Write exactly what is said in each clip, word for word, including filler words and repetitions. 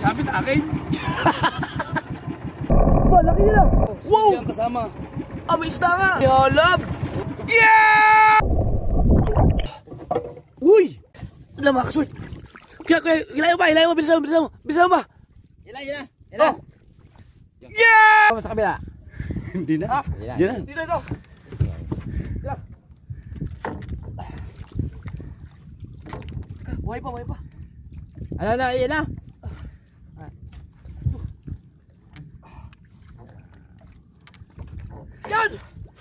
Nagsabit akin. Ba, laki nila. Wow! Siyang kasama. Abay, isda nga. Yalab. Yeah! Uy! Alam mga kasword. Kaya, kaya, ilayo ba? Ilayo mo, bilisan mo, bilisan mo. Bilisan mo ba? Ilan, ilan. Ilan. Yeah! Sa kabila. Hindi na. Ha? Diyan. Dito, dito. Ilan. Buhay pa, buhay pa. Ano na, iyan na. Yan!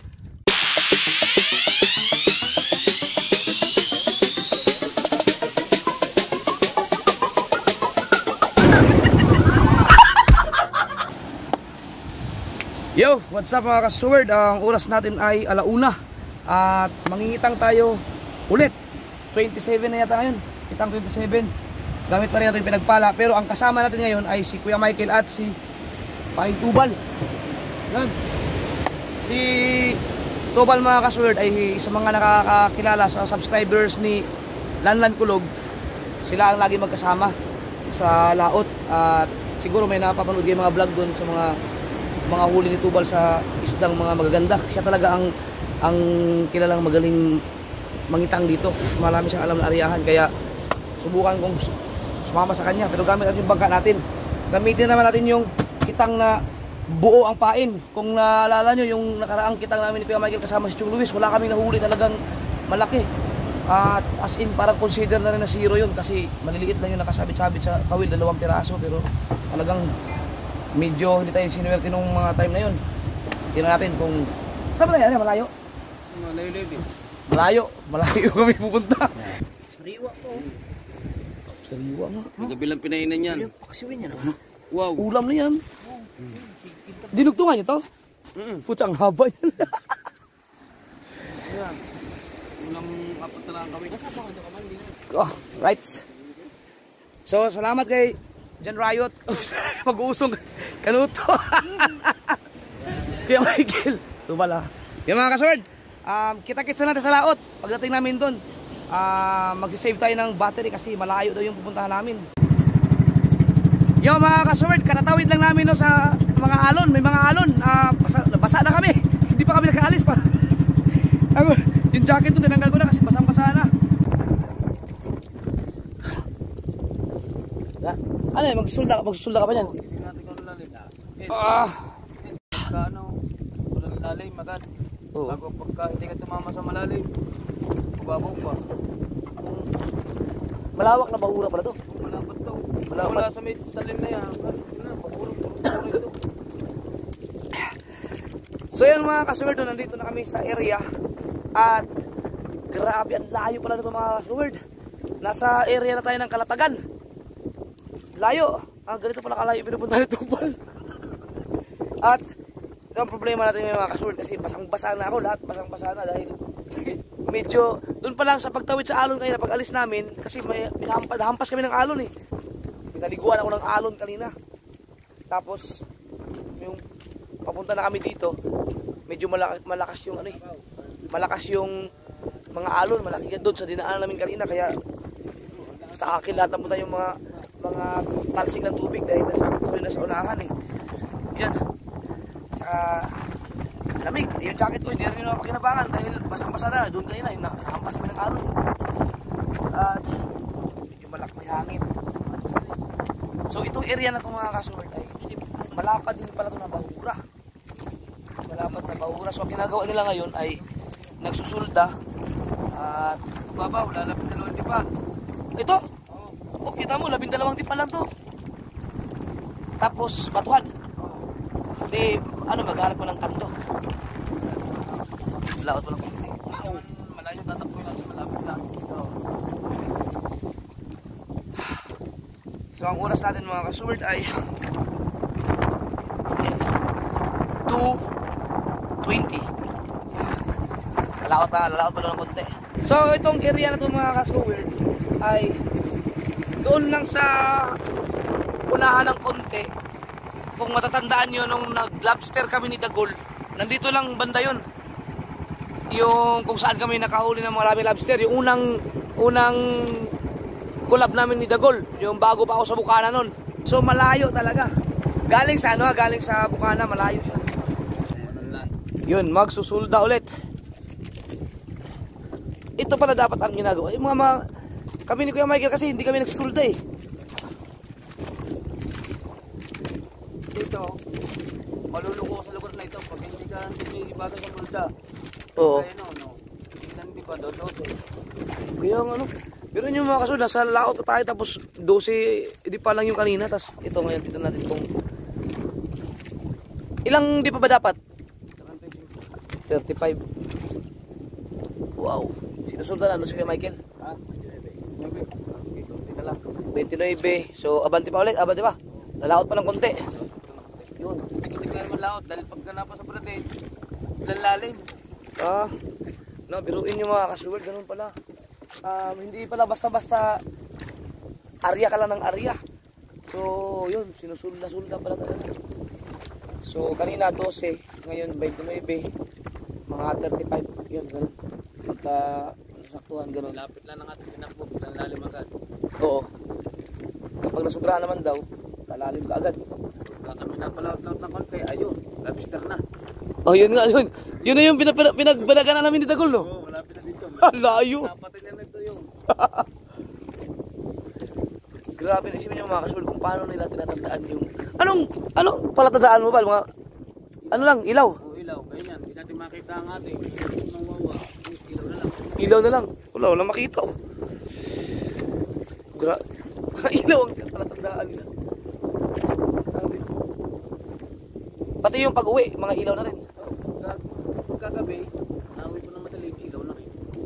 Yo, what's up mga ka-sword? Ang oras natin ay alauna at mangingitang tayo ulit. twenty-seven na yata ngayon. Itang twenty-seven. Gamit pa rin natin pinagpala. Pero ang kasama natin ngayon ay si Kuya Michael at si Paring Tubal. Yan. Si Tubal mga ka-sword ay isa mga nakakakilala sa subscribers ni Lanlan Kulog. Sila ang lagi magkasama sa laot. At siguro may napapanood kayo mga vlog doon sa mga mga huli ni Tubal sa isdang mga magaganda. Siya talaga ang ang kilalang magaling mangitang dito. Marami siyang alam na ariyahan, kaya subukan kong sumama sa kanya. Pero gamit natin yung bangka natin. Gamitin naman natin yung kitang na buo ang pain. Kung naalala nyo yung nakaraang kitang namin ni Kuya Michael kasama si Chong Luis, wala kaming nahuli talagang malaki. At as in parang consider na rin na zero yun kasi maliliit lang yung nakasabit-sabit sa kawil, dalawang piraso. Pero talagang medyo hindi tayo sinuwerte nung mga time na yun. Tingnan natin kung saan ba tayo? Malayo? Malayo din. Malayo. Malayo kami pupunta. Sariwa po. Sariwa nga. Magabilang pinainan yan. Pakasiwin yan. Wow. Ulam na yan. Dinugtungan nyo to? Mm. Putsang haba yan. Ayan. Ulam apat na lang kami. Kasama ka naman. Oh, right. So, salamat kay John Riot. Mag-uusong kanuto. Kuya Michael. Tubal ah. Yung mga kasword, um, kita-kits na natin sa laot. Pagdating namin doon, uh, mag-save tayo ng battery kasi malayo daw yung pupuntahan namin. Yung mga kasword, katatawid lang namin no, sa mga alon. May mga alon. Uh, basa, basa na kami. Hindi pa kami nakaalis pa. Yung jacket doon, tinanggal ko na kasi basang-basa na. Ano eh, magsusulda, magsusulda ka pa dyan? Hindi natin kung lalim. Ah! Kaano, walang lalim, agad. Oo. Bago pagka hindi ka tumama sa malalim, mababaw pa. Malawak na bahura pala to. Malapad to. Malapad. Wala sa may talim na yan. Pagurong, pagurong ito. So yan mga kasword, nandito na kami sa area. At grabe, ang layo pala nito mga kasword. Nasa area na tayo ng Kalatagan. Layo. Ah, ganito pala kalayo pinupunta ni Tubal. At ito ang problema natin ngayon mga kasword kasi basang-basa na ako. Lahat basang-basa na dahil medyo doon pa lang sa pagtawid sa alon kanina pag alis namin kasi may hampas, hampas kami ng alon eh. Pinaliguan ako ng alon kanina. Tapos yung papunta na kami dito, medyo malakas, malakas yung ano eh. Malakas yung mga alon, malaki doon sa dinaanan namin kanina kaya sa akin lahat napunta yung mga mga talsik ng tubig dahil nasa kami na sa unahan eh. Yan. Tsaka lamig. Yung jacket ko hindi rin ako pakinabangan dahil basang-basa na. Doon kanina, nahampas kami ng alon. At medyo malak may hangin. So itong area na itong mga kasword ay malapad din pala ito na bahura. Malapad na bahura. So ang ginagawa nila ngayon ay nagsusulda at Babaw, lalapit na loob di pa. ito. O kita mo, labindalawang tipa lang to. Tapos batuhan. Di, ano, magharap mo ng kanto. Laot mo lang. Malayo tatakbo natin, malapit lang. So ang oras natin mga kasword ay two twenty. Lalaot na, lalaot pa lang ng konti. So itong area na ito mga kasword ay doon lang sa unahan ng konti. Kung matatandaan nyo nung nag-lobster kami ni Dagol, nandito lang banda yun. Yung kung saan kami nakahuli ng maraming lobster, yung unang unang collab namin ni Dagol, yung bago pa ako sa Bukana nun. So malayo talaga. Galing sa ano, galing sa Bukana, malayo siya. Yun, magsusulda ulit. Ito pala dapat ang ginagawa. Yung mga, mga kami ni Kuya Michael kasi hindi kami nagsusulda eh. Ito, maluluko sa lugar na ito pag hindi ka hindi bagay ng mulda. Oo. Kaya no, no. Hindi ko do dose. Kaya ano, pero yung mga kaso, nasa laot na tayo tapos twelve, hindi pa lang yung kanina. Tapos ito ngayon, tignan natin kung ilang di pa ba dapat? thirty-five. Wow. Sinusundan na ano si Kuya Michael? Ha? twenty-nine. So, abante pa ulit. Abante pa. Lalaot pa ng konti. Yun. Hindi ka naman laot dahil pag ganapa sa pratin, lalalim. Ah, no, biruin nyo mga kasuward. Ganun pala. Um, hindi pala basta-basta area ka lang ng area. So, yun. Sinusulda-sulda pala talaga. So, kanina twelve. Ngayon twenty-nine. Mga thirty-five. Yun, ganun. Pagka nasaktuhan, ganun. Lapit lang ng ating tinakbo, bilang lalim agad. Oo. Kapag nasubrahan naman daw, lalalim ka agad. Kaya kami napalaot-laot ng konti, ayun, labistar na. Oh, yun nga, yun. Yun na yung pinag pinagbalagan namin ni Dagol, no? Oo, malapit na dito. Ah, layo. Napatay na nito yung. Grabe na isipin yung mga kasul kung paano nila tinatandaan yung... Anong, anong palatandaan mo ba? Mga, ano lang, ilaw? Oo, ilaw, ganyan. Hindi natin makita ang ating. Nang wawa, ilaw na lang. Ilaw na lang. Wala, wala makita. Oh. Gra... ilaw ang palatandaan nila. Grabe. Pati yung pag-uwi, mga ilaw na rin. Oo, kagabi, nawi ko na madaling ilaw na rin.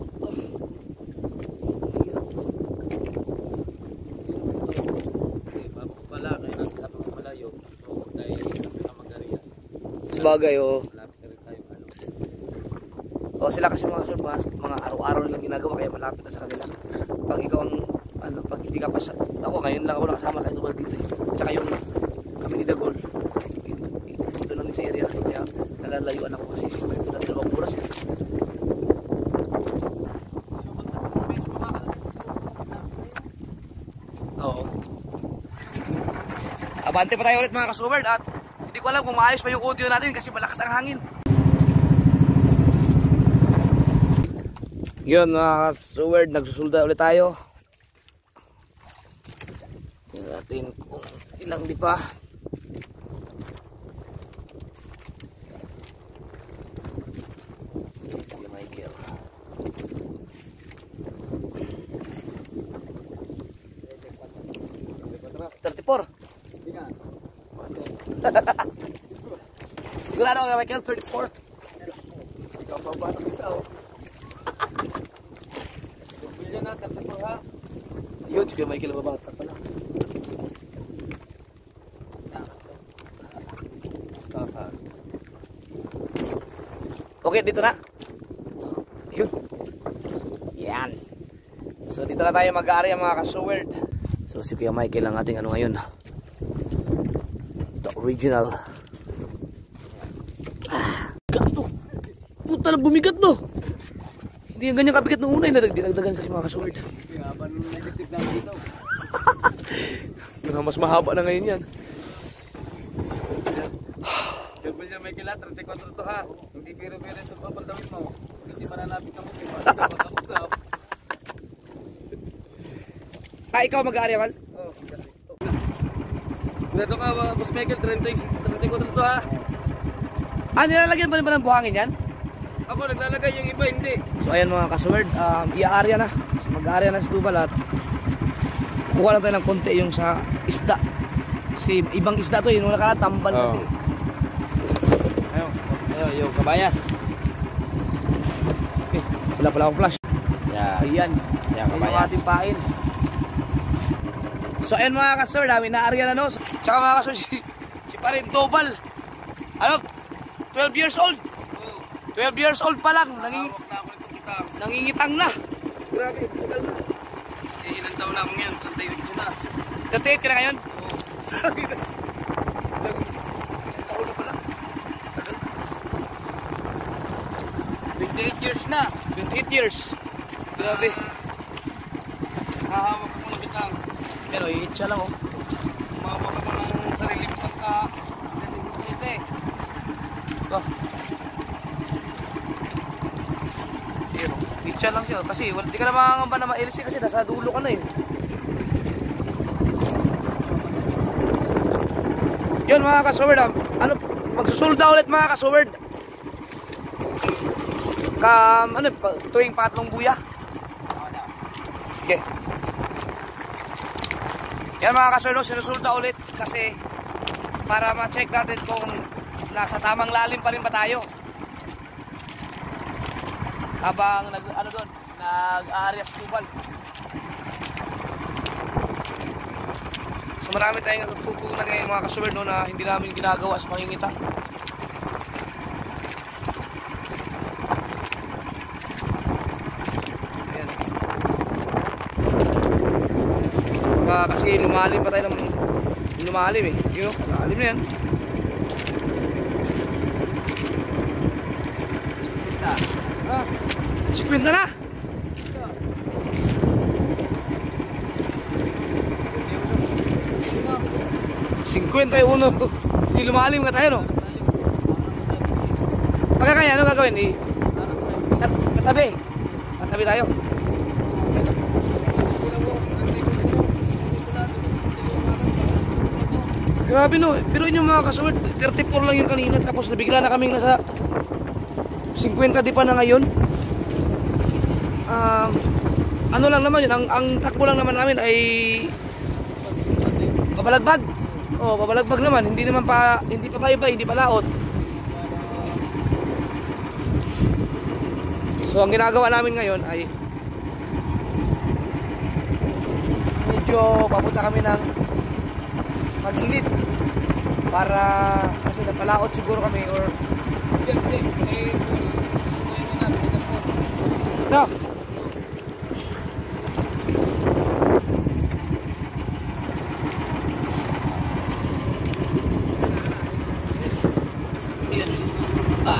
Okay, bago ko pala, kaya natin sa mga malayo. So, dahil sa Magaria. Sabagay, oh. Malapit na rin tayo. Ano? O sila kasi mga kasul, mga, mga araw-araw nilang ginagawa kaya malapit na sa kanila. Pag ikaw ang, ano, pag hindi ka pa sa... Ako, ngayon lang ako nakasama kayo naman dito. Eh. Tsaka yung kami ni Dagol. Dito lang din sa area. Kaya nalalayuan ako kasi dalawang oras eh. Oo. Abante pa tayo ulit mga kasubard at hindi ko alam kung maayos pa yung audio natin kasi malakas ang hangin. Yun mga kasubard, nagsusulda ulit tayo. Tingnan natin kung ilang di pa. thirty-four. Sigurado ka Michael, thirty-four. Ikaw pa ba ng ikaw? Bilya na, thirty-four ha? Yun, sige Michael, mabata pa lang. Okay, dito na. Yun. Yan. So, dito na tayo mag-aarya mga ka-seward. So, si Kuya Michael ang ating ano ngayon. The original. Ah, gato. Puta na bumigat no. Hindi yung ganyan kabigat nung una. Dinagdagan kasi mga ka-seward. Haba nung negative lang dito. Mas mahaba na ngayon yan. Double niya may kila, thirty-four to ha. Hindi biro-biro ito papaldawin mo. Hindi mananapit ang muti. Magkakusap. Ah, ikaw mag-aarya, Val? Oo. Dito ka, Boss Michael, thirty-four to ha. Ah, nilalagyan pa rin ba ng buhangin yan? Ako naglalagay, yung iba hindi. So ayan mga ka-seward, um, i-aarya na. So, mag-aarya na si Tubal at kuha lang tayo ng konti yung sa isda. Kasi ibang isda to, yung nakala tamban kasi. Ayun, ayun, yung kabayas. Okay, wala pala akong flash. Yeah. Ayan, Yeah, ayan yung kabayas. ating pain. So ayan mga ka-seward, namin na-aarya na no. Tsaka mga ka-seward, si, si parin Tubal. Ano? twelve years old. twelve years old pa lang, nanging, nangingitang na. Grabe, tagal na. Eh, ilan taon lang yan? thirty-eight ko na. thirty-eight ka na ngayon? Oo. Ilang taon na pala. Tagal. twenty-eight years na. twenty-eight years. Grabe. Hahawak ko muna kitang. Pero i-itcha lang oh. Gumawa ka mo ng sarili mo pagka ito eh. Ito. Pero, itcha lang siya. Kasi wala, di ka na makangamba na ma-L C kasi nasa dulo ka na eh. Yun mga kasword, ah, ano, magsusulda ulit mga kasword. Kam, ano, tuwing patlong buya. Okay. Yan mga kasword, sinusulda ulit kasi para ma-check natin kung nasa tamang lalim pa rin ba tayo. Habang nag, ano doon, nag-aarias tubal. So marami tayong natutunan ngayon mga kasword no, na hindi namin ginagawa sa pangingita. Ayan. Baka kasi lumalim pa tayo ng lumalim eh. Yun o, lumalim na yan. Sikwenta na! Cinquenta y uno. Hindi lumalim ka tayo no? Pagka kaya, ano gagawin? I katabi. Katabi tayo. Grabe no. Pero yun yung mga kasword, thirty-four lang yung kanina. Tapos nabigla na kaming nasa cinquenta di pa na ngayon. Um, ano lang naman yun, ang, ang takbo lang naman namin ay babalagbag. Oh, babalagbag naman, hindi naman pa, hindi pa paiba, hindi pa laot. So ang ginagawa namin ngayon ay medyo papunta kami ng magilid para kasi napalaot siguro kami or no. Ah.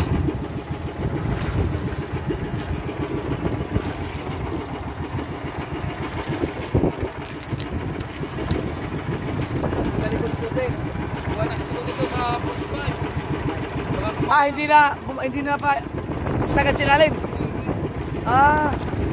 Ah, hindi na, hindi na pa sagad silalim. Ah.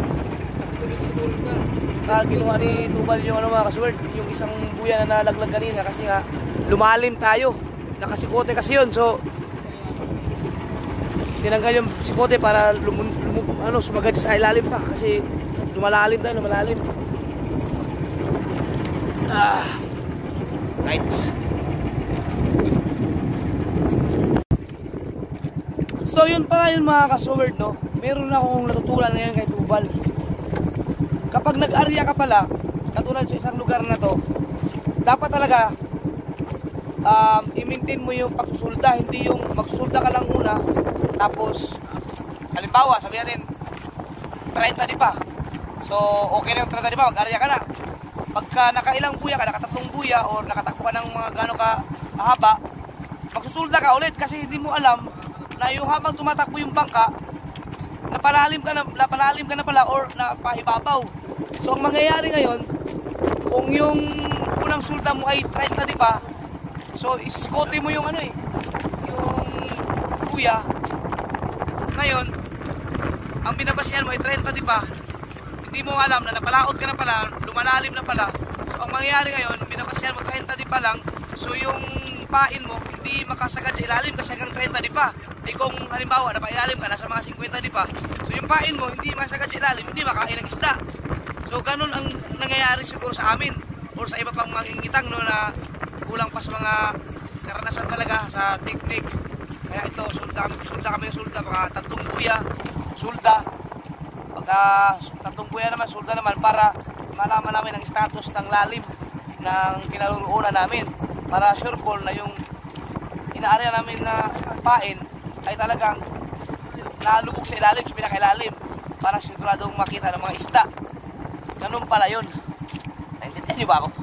Ah, ginawa ni Tubal yung ano mga kasword, yung isang buya na nalaglag kanina kasi nga lumalim tayo. Nakasikote kasi yun, so tinanggal yung sikote para lumun, lumun, ano, sumagad sa ilalim pa kasi lumalalim tayo, lumalalim. Ah. Right. So yun pala yun mga kasword no. Meron na akong natutunan ngayon kay Tubal. Kapag nag-area ka pala, katulad sa isang lugar na to, dapat talaga um, i-maintain mo yung pagsusulda, hindi yung magsusulda ka lang muna, tapos, halimbawa, sabi natin, thirty di pa. So, okay na yung thirty di pa, mag-area ka na. Pagka nakailang buya ka, nakatatlong buya, or nakatakbo ka ng mga gano'n ka haba, magsusulda ka ulit kasi hindi mo alam na yung habang tumatakbo yung bangka, napalalim ka na, napalalim ka na pala or napaibabaw. So ang mangyayari ngayon, kung yung unang sulda mo ay thirty di pa, so isiskote mo yung ano eh, yung buya. Ngayon, ang binabasihan mo ay thirty di pa, hindi mo alam na napalaot ka na pala, lumalalim na pala. So ang mangyayari ngayon, binabasihan mo thirty di pa lang, so yung pain mo hindi makasagad sa ilalim kasi hanggang thirty di pa. Eh kung halimbawa napailalim ka nasa mga fifty di pa, so yung pain mo hindi makasagad sa ilalim, hindi makain ng isda. So ganun ang nangyayari siguro sa amin or sa iba pang mangingitang no, na kulang pa sa mga karanasan talaga sa technique. Kaya ito, sulda, sulda kami ng sulda, mga tatlong buya, sulda. Pagka tatlong buya naman, sulda naman para malaman namin ang status ng lalim ng kinaroroonan namin. Para sure ball na yung inaarya namin na pain ay talagang nalubog sa ilalim, sa pinakailalim para siguradong makita ng mga isda. Ganun pala yun. Naintindihan niyo ba ako?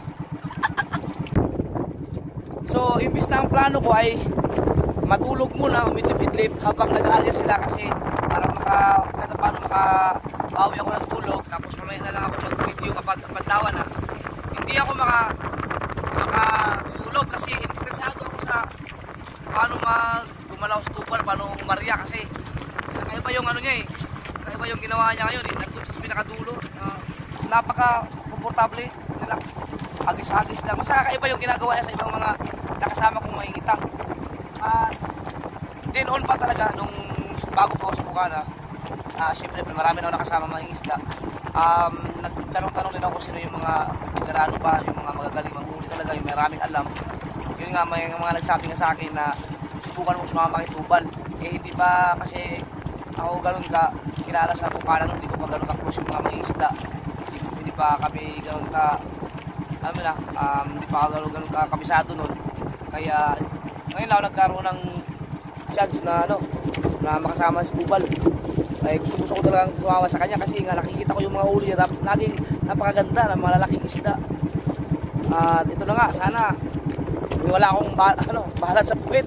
So, imbis na ang plano ko ay matulog muna, umitip-idlip habang nag-aarya sila kasi para maka, kahit paano makabawi ako ng tulog tapos mamaya na lang ako mag-video kapag pandawan na. Hindi ako maka makatulog kasi interesado ako sa paano mag gumalaw sa tubal, paano umarya kasi kakaiba yung ano niya eh, kakaiba yung ginawa niya ngayon eh, nandun sa pinakadulo, uh, napaka-komportable, relax, hagis-hagis lang, basta kakaiba yung ginagawa niya sa ibang mga nakasama kong maingitang. At din on pa talaga nung bago pa ako sa Bukana, uh, syempre marami na ako nakasama mga isda. Um, nagtanong-tanong din ako sino yung mga veterano pa, yung mga magagaling manghuli talaga, yung maraming alam. Yun nga, may mga nagsabi nga sa akin na subukan mo sumama kay Tubal. Eh hindi pa kasi ako ganun ka kilala sa Bukana, hindi ko pa ganun ka-close yung mga mga isda. Hindi, hindi pa kami ganun ka, alam mo na, um, hindi pa ako ganun, ganun ka kabisado nun. Kaya ngayon lang nagkaroon ng chance na ano, na makasama si Tubal. Ay gusto gusto ko talagang sumama sa kanya kasi nga nakikita ko yung mga huli niya, laging napakaganda ng malalaking isda. At ito na nga, sana wala akong bah ano, bahalat sa puwit.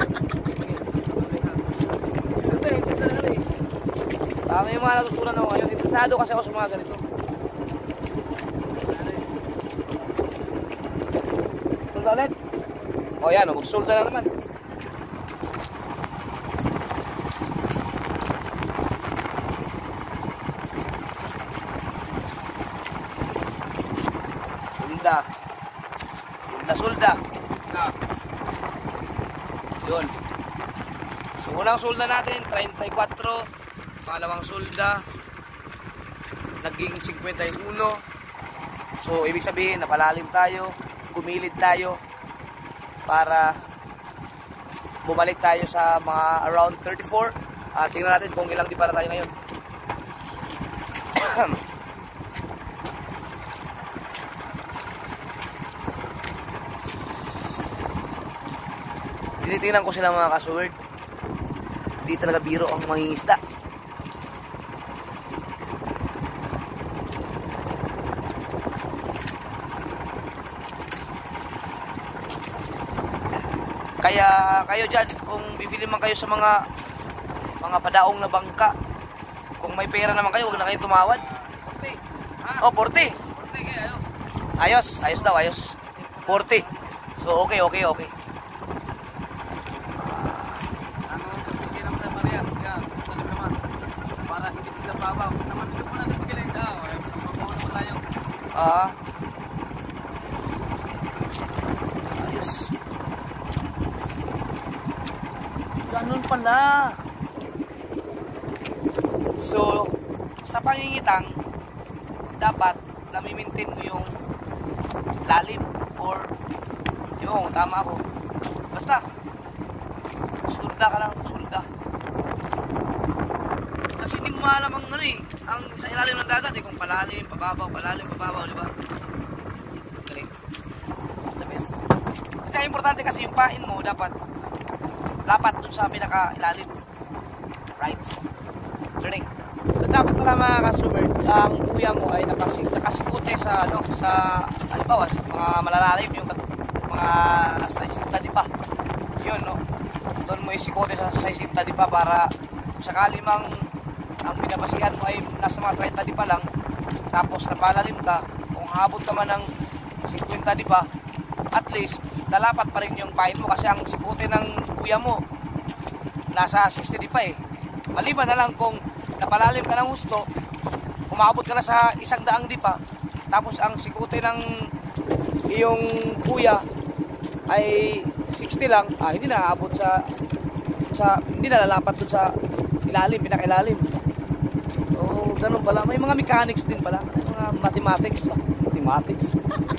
Ito eh, ganda na eh. Tama yung mga natutunan ako ngayon. Interesado kasi ako sa mga ganito. Sulta ulit. O yan, magsulta na naman. Sulda. Sulda, sulda. Ah. Yun. So, unang sulda natin, thirty-four. Pangalawang sulda, naging fifty-one. So, ibig sabihin, napalalim tayo, gumilid tayo, para bumalik tayo sa mga around thirty-four. At tingnan natin kung ilang di para tayo ngayon. Tinitingnan ko sila mga kasuwerd. Hindi talaga biro ang mangingisda. Kaya kayo dyan, kung bibili man kayo sa mga mga padaong na bangka, kung may pera naman kayo, huwag na kayo tumawad. forty. Oh, forty. forty kayo. Ayos, ayos daw, ayos. forty. So, okay, okay, okay. Ano ang kapigil naman sa Maria? Yan, sabi naman. Para hindi sila babaw. Naman, ito po na napigilin daw. Mabawa naman tayo. Ah. Ayos. Ganun pala. So, sa pangingitang, dapat nami-maintain mo yung lalim or yung tama ako. Basta, sulda ka lang, sulda. Kasi hindi mo maalam ang ano eh, ang sa ilalim ng dagat eh, kung palalim, pababaw, palalim, pababaw, di ba? Galing. The best. Kasi ang importante kasi yung pain mo dapat lapat dun sa pinaka-ilalim. Right? Turning. So dapat pala mga ka-subert, ang buya mo ay nakasig nakasikote sa ano, sa halimbawa, mga malalalim yung mga size tadi pa. Yun, no. Doon mo isikote sa size tadi pa para sakali mang ang binabasihan mo ay nasa mga thirty di pa lang, tapos napalalim ka, kung habot ka man ng fifty di pa, at least lalapat pa rin yung pain mo kasi ang sikote ng buya mo nasa sixty di pa eh. Maliban na lang kung napalalim ka ng husto, umabot ka na sa isang daang di pa, tapos ang sikote ng iyong buya ay sixty lang, ah, hindi na aabot sa sa hindi na lalapat dun sa ilalim, pinakailalim. So, ganun pala. May mga mechanics din pala. May mga mathematics. Oh, mathematics.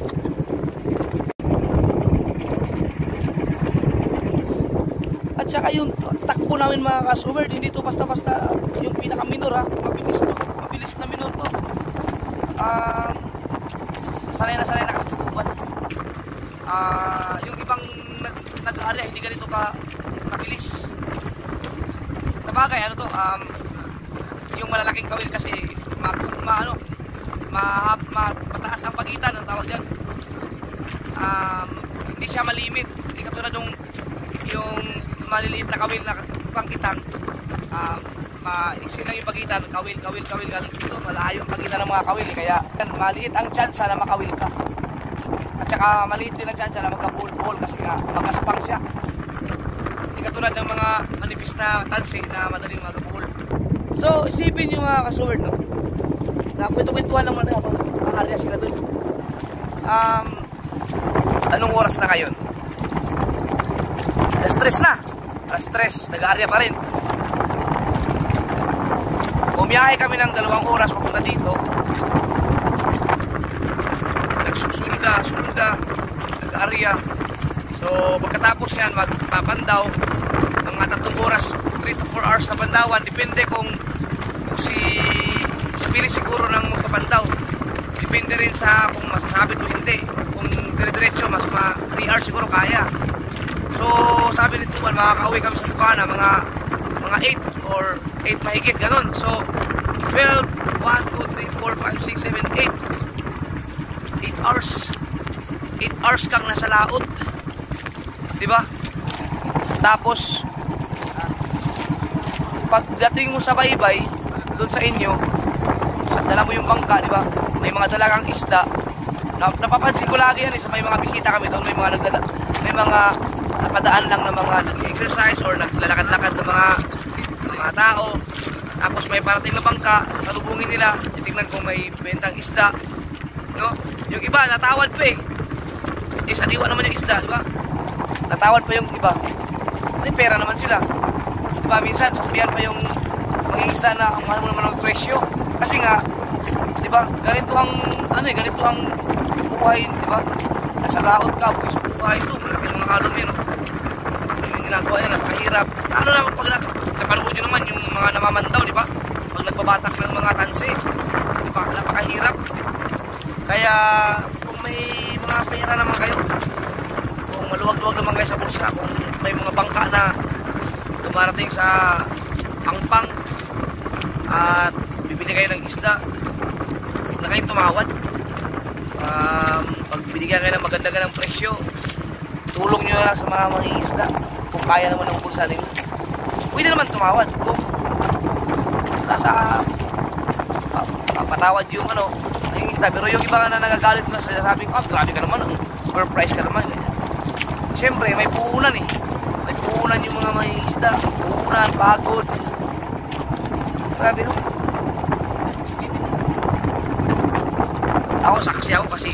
At saka yung takbo namin mga ka-subert, hindi to basta-basta yung pinaka-minor ha. Mabilis to. Mabilis na minor to. Um, sanay na sanay na kasi sa tuban. Uh, yung ibang nag-area, hindi ganito ka kabilis. Sa bagay, ano to, um, yung malalaking kawil kasi ma, ma ano, ma, ma, mataas ang pagitan, ang tawag dyan. Um, hindi siya malimit. Hindi katulad yung yung maliliit na kawil na pangkitang, um, maiksi lang yung pagitan, kawil, kawil, kawil, kawil. Ito, malayo ang pagitan ng mga kawil. Kaya maliit ang chance na makawil ka. At saka maliit din ang tsansa na magka-bull-bull kasi nga magaspang siya. Hindi katulad ng mga manipis na tansi na madaling magka-bull. So, isipin nyo mga ka-sword, no? Nakwento-kwentuhan lang muna habang ang area sila doon. Um, anong oras na ngayon? Alas tres na. Alas tres, nag-area pa rin. Bumiyahe kami ng dalawang oras papunta dito. Nagsusulda, sulda, nag-area. So, pagkatapos yan, magpapandaw. Mga tatlong oras, three to four hours sa pandawan. Depende kung, kung si sa pilis siguro ng magpapandaw. Depende rin sa kung masasabit o hindi. Kung dire-diretso, mas ma three hours siguro kaya. So, sabi nito man, makakauwi kami sa Bukana, mga mga eight or eight mahigit, ganun. So, twelve, one, two, three, four, five, six, seven, eight. eight hours. eight hours kang nasa laot. Diba? Tapos, pagdating mo sa baybay, doon sa inyo, sa dala mo yung bangka, diba? May mga dalagang isda. Napapansin ko lagi yan eh, sa may mga bisita kami doon, may mga nagdada, may mga napadaan lang ng mga nag-exercise or naglalakad-lakad ng mga mga tao. Tapos may parating na bangka, sasalubungin nila, titignan kung may bentang isda. No? Yung iba, natawad pa eh. Eh, sariwa naman yung isda, di ba? Natawad pa yung iba. May pera naman sila. Di ba? Minsan, sasabihan pa yung maging isda na ang mahal mo naman ng presyo. Kasi nga, di ba? Ganito ang, ano eh, ganito ang buhay, di ba? Nasa laot ka, buhay sa buhay ito. Malaki ng mga halong yun, no? Yung ginagawa nila, nakahirap. Ano naman pag napanood nyo naman yung mga namamandaw, di ba? Pag nagbabatak ng mga tansi, di ba? Napakahirap. Kaya, kung may mga pera naman kayo, kung maluwag-luwag naman kayo sa bulsa, kung may mga bangka na dumarating sa pangpang at bibili kayo ng isda, huwag na kayong tumawad. Um, pag binigyan kayo ng maganda-gandang presyo, tulong nyo lang sa mga mga isda kung kaya naman ng bulsa nila. Pwede naman tumawad kung nasa uh, patawad yung ano, yung isda. Pero yung iba na nagagalit na sabi ko, ah, grabe ka naman, overpriced ka naman. Siyempre, may puhunan eh. May puhunan yung mga may isda. Puhunan, pagod. Grabe no? Ako, saksi ako kasi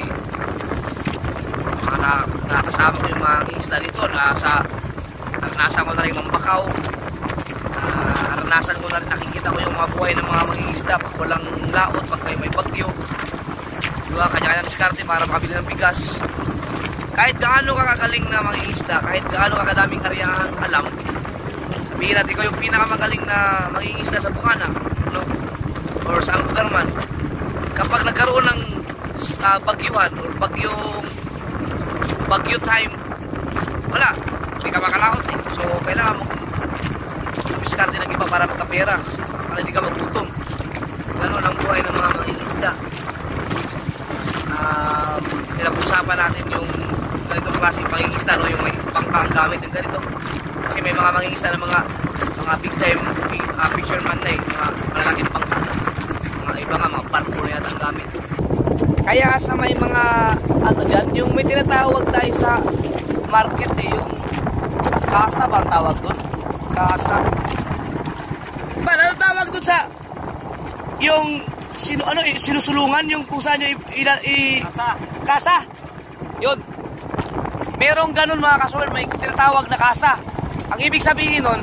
na, nakasama ko yung mga isda dito. Nasa, naranasan ko na rin mambakaw. Uh, naranasan ko na rin, nakikita ko yung mga buhay ng mga mga isda pag walang laot, pag kayo may bagyo. Diba, kanya-kanya diskarte para makabili ng bigas. Kahit gaano kakagaling na mga isda, kahit gaano kakadaming karyahang alam, sabihin natin ko yung pinakamagaling na mangingisda sa Bukana, no? Or sa ang lugar man, kapag nagkaroon ng uh, bagyuhan or bagyong bagyo time, wala, hindi ka makalaot eh. So kailangan mo diskarte ng iba para magkapera, para hindi ka magutom. Gano'n ang buhay ng mga mangingisda. Uh, pinag-usapan natin yung ganitong klaseng pangingisda, no? Yung may bangka ang gamit ng ganito. Kasi may mga mangingisda na mga mga big time uh, fisherman na eh, mga malalaking bangka. Mga iba nga, mga barko na yata ang gamit. Kaya sa may mga ano dyan, yung may tinatawag tayo sa market eh, yung kasa ba ang tawag doon? Kasa. Ba, ano tawag doon sa yung sino ano eh, sinusulungan yung kung saan nyo i, i, i kasa. Kasa. Yun. Merong ganun mga kasuwal, may tinatawag na kasa. Ang ibig sabihin nun,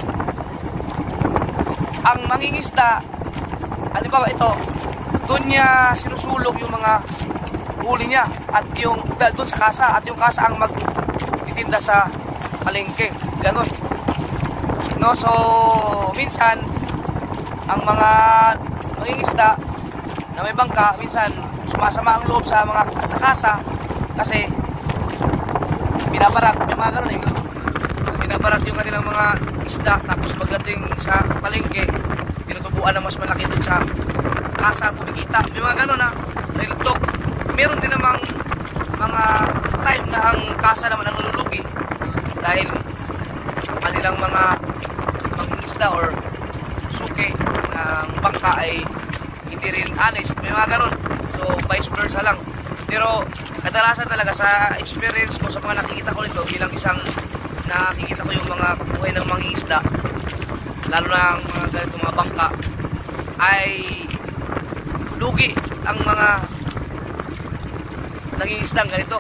ang mangingisda, ano ba ba ito, doon niya sinusulong yung mga huli niya at yung doon sa kasa, at yung kasa ang magtitinda sa palengke. Ganun. No, so minsan ang mga mangingisda na may bangka, minsan sumasama ang loob sa mga sa kasa kasi binabarat, may mga gano'n eh, binabarat yung kanilang mga isda, tapos pagdating sa palengke tinutubuan na mas malaki dun sa, sa kasa, kumikita, may mga gano'n na nilugtok. Meron din namang mga time na ang kasa naman ang nalulugi dahil kanilang mga mangingisda or suke ng bangka ay hindi rin honest, may mga ganun. So vice versa lang. Pero kadalasan talaga sa experience ko, sa mga nakikita ko nito bilang isang nakikita ko yung mga buhay ng mangingisda, lalo na ang mga ganito mga bangka, ay lugi ang mga nangingisdang ganito.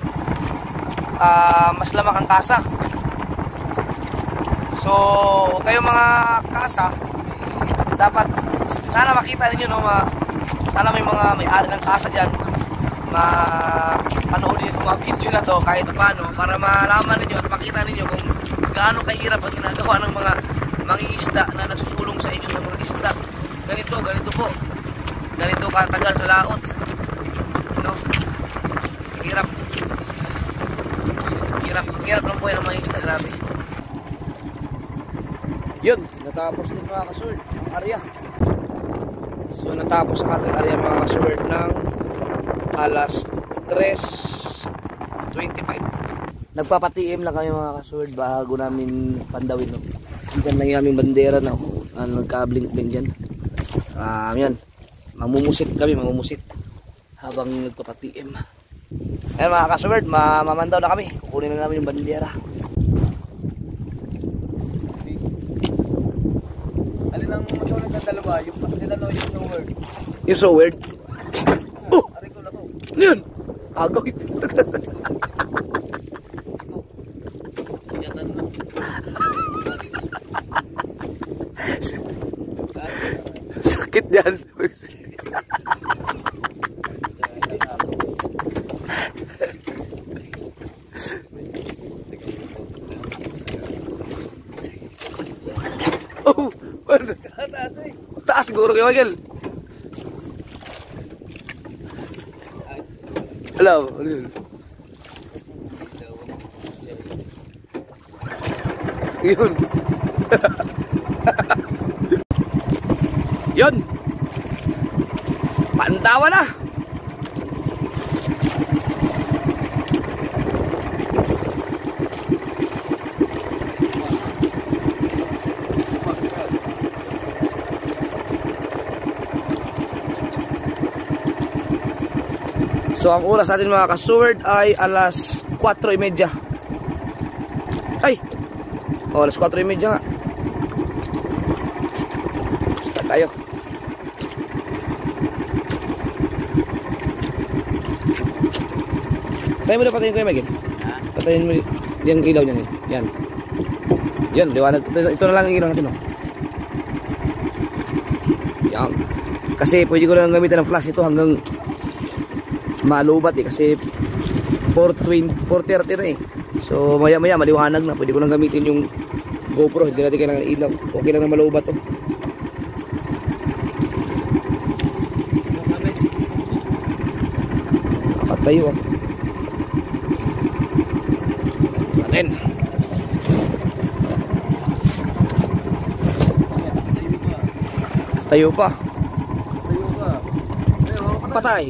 Uh, mas lamang ang kasa. So kayo mga kasa, dapat sana makita ninyo, no, ma, sana may mga may-ari ng kasa dyan, mapanoodin yung mga video na to kahit paano, para malaman ninyo at makita ninyo kung gaano kahirap ang ginagawa ng mga mangingisda na nagsusulong sa inyo ng mga isda. Ganito, ganito po, ganito katagal sa laot, no? Hirap, hirap, hirap ng buhay ng mga isda, grabe. Yun, natapos din mga kasword ang area. So natapos ang ating area mga kasword ng alas tres twenty-five. Nagpapatiim lang kami mga kasword bago namin pandawin, no? Diyan lang yung aming bandera na, uh, nagka-blink-blink dyan. Um, yan, mamumusit kami, mamumusit habang nagpapatiim. Ayan mga kasword, mamamandaw na kami. Kukunin na namin yung bandera. Alin ang matulad ng dalawa? Yung nila no, yung no word. Yung so weird. Oh! Aray ko na to. Ano yun? Agaw ito. Yatan na. Sakit yan. Oh! Taas siguro kayo, Michael. Hello, ano yun? Yun. Yun. Pantawa na. So ang oras natin mga kasword ay alas kwatro y media. Ay! Oh, alas kwatro y media nga. Start tayo. Patayin mo na, patayin ko yung Megin. Patayin mo yung ilaw niyan. Yan. Yan, liwanag. Ito, ito na lang ang ilaw natin, oh. Yan. Kasi pwede ko lang gamitin ng flash ito hanggang malubat eh, kasi four thirty na eh. So maya maya maliwanag na, pwede ko lang gamitin yung GoPro, hindi natin kailangan ilaw. Okay lang na malubat to. Nakatayo ah. Natin. Tayo pa. Tayo pa. Patay.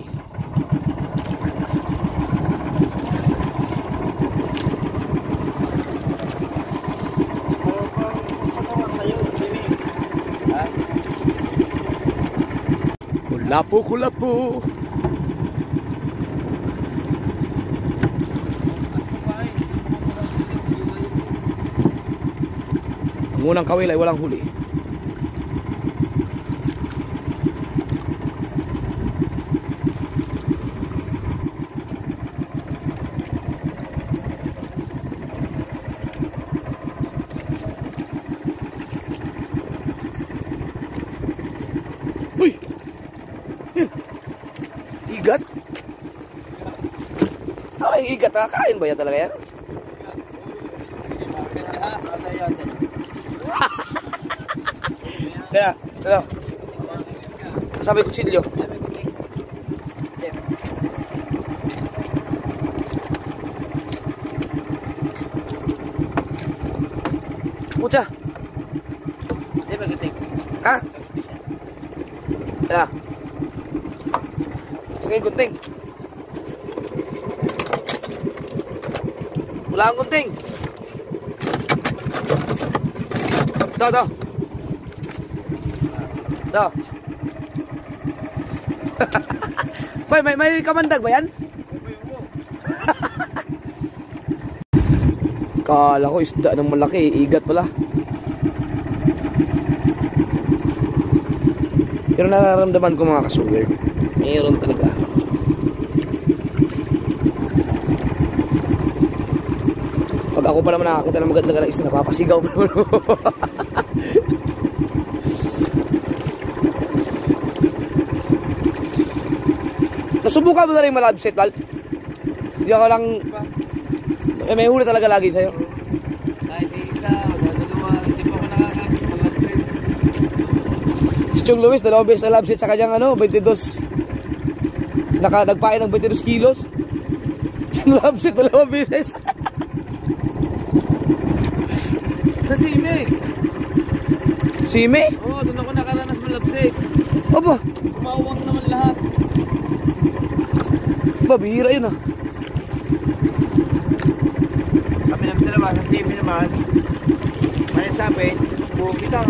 Kulapo, kulapo. Ang unang kawil ay walang huli. Uy! Yan. Igat? Ay, igat ha? Kain ba yan talaga yan? Kaya, kaya. Sabi kutsilyo. Pucha. Ha? Ya. Sige, gunting. Wala ang gunting. Ito, ito. Ito. may, may, may kamandag ba yan? Kala ko isda ng malaki, igat pala. Pero nararamdaman ko mga kasuwer, mayroon talaga. Pag ako pa naman nakakita ng magandang isda, napapasigaw pa naman. Nasubukan mo na rin malabset, Val? Hindi ako lang... Eh, may huli talaga lagi sa'yo. Kahit isa, dalawa, hindi pa ako nakakakas malabset. Si Chong Luis, dalawang beses na labset sa kanyang ano, twenty-two. Naka, nagpain ng twenty-two kilos. Chong labset, dalawang beses. Sa Sime. Sime? Oo, oh, doon ako nakaranas malabset. Aba, Umawang naman lahat. ba, bihira yun ah. Kami namin dalawa sa Simi naman. May sabi, buong kita.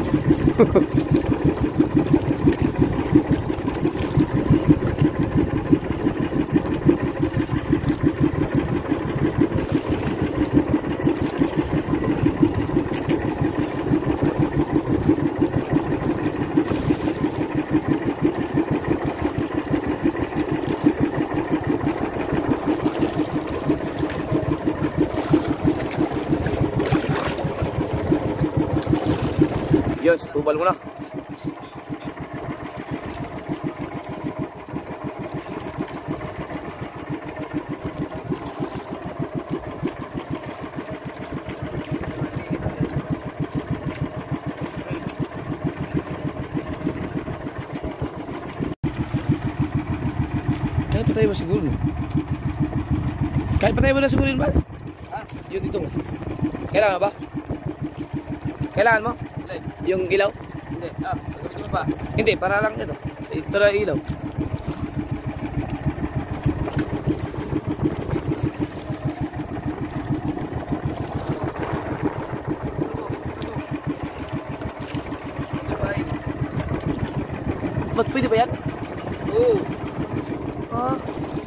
Yes, tubal mo na. Kaya pa tayo ba siguro? Kaya pa tayo ba na siguro yun ba? Ha? Yun dito mo. Kailangan ba? Kailangan mo? Alay. Yung ilaw? Hindi. Ah, gagawin mo pa. Hindi, para lang ito. Ito na ilaw. Ba't pwede ba yan? Oo. Ah.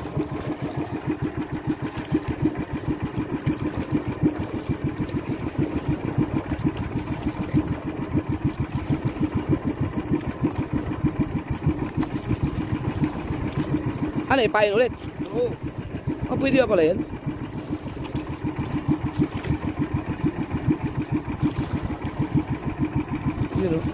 Ano, ipain ulit? Oo. Ah, pwede ba pala yan? Yun o.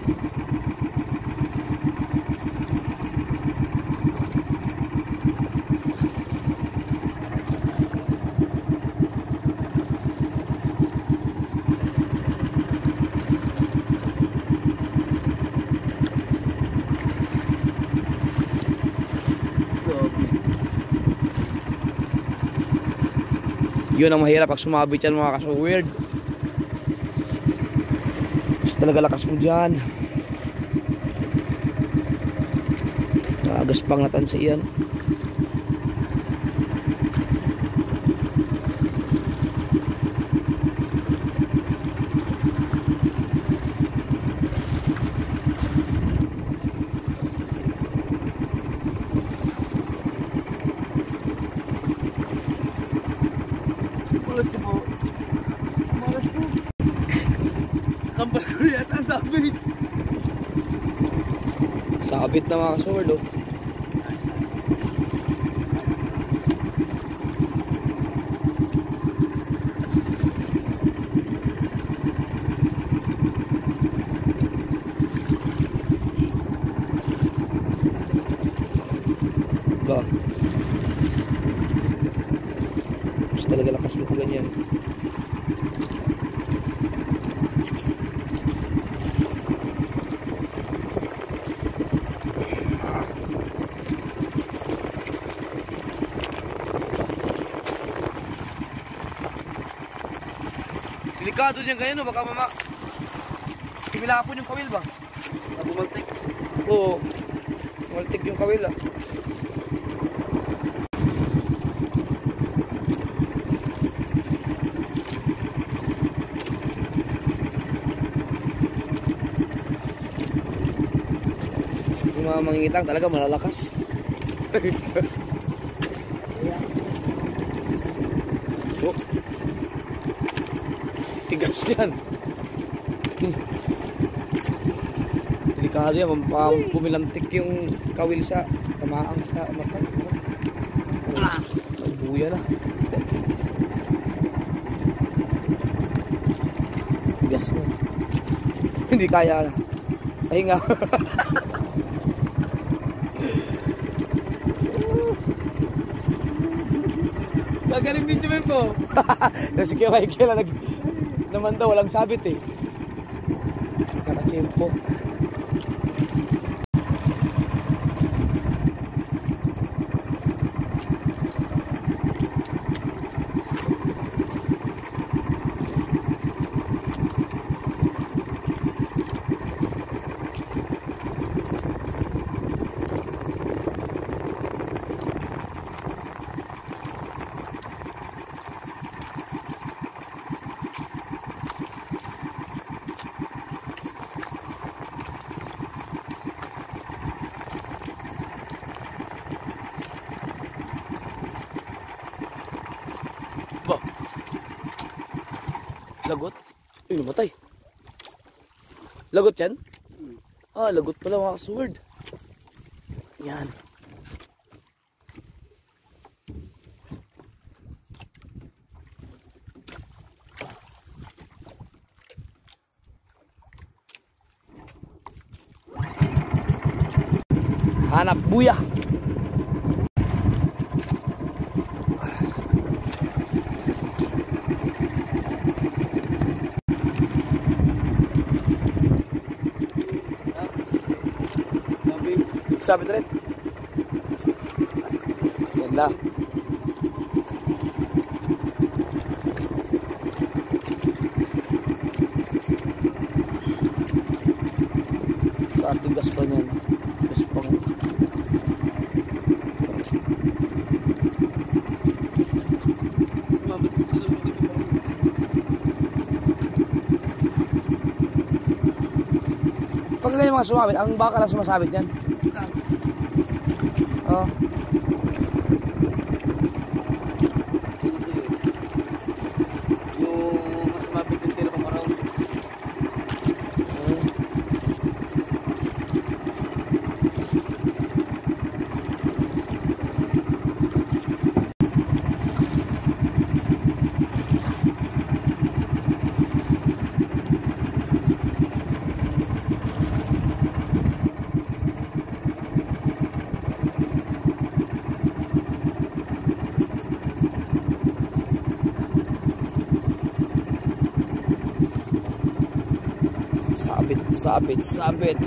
Yun ang mahirap pag sumabit yan mga kaso weird. Mas talaga lakas mo dyan. Agaspang natan sa iyan. Malas ko po. Malas po. Kampal ko yata ang sabit. Sabit na mga kasword oh. Ba? Mas talaga lakas mo po ganyan. Delikado niyan ganyan no, baka mama timilapon yung kawil ba? Bumaltik. Oo. Bumaltik yung kawil ah. Yung mga mangingitang talaga malalakas. Oh. Tigas yan. Hmm. Delikado yan. Mampang pumilantik yung kawil sa tamaang sa mata. Ah, buya na. Tigas mo. Hindi kaya na. Pahinga. Magaling din Jumem po. Kasi kaya Michael nag naman daw walang sabit eh. Nakachimpo. Ba? Lagot? Ay, namatay. Lagot yan? Ah, lagot pala mga sword. Yan. Hanap buya. Sabi rin. Ganda. Katigas pa niyan. Gas pang. Pag ganyan mga sumabit, ang baka lang sumasabit yan. Oh. Yung mas mabit yung tira pang araw. Sabit, sabit, sabit.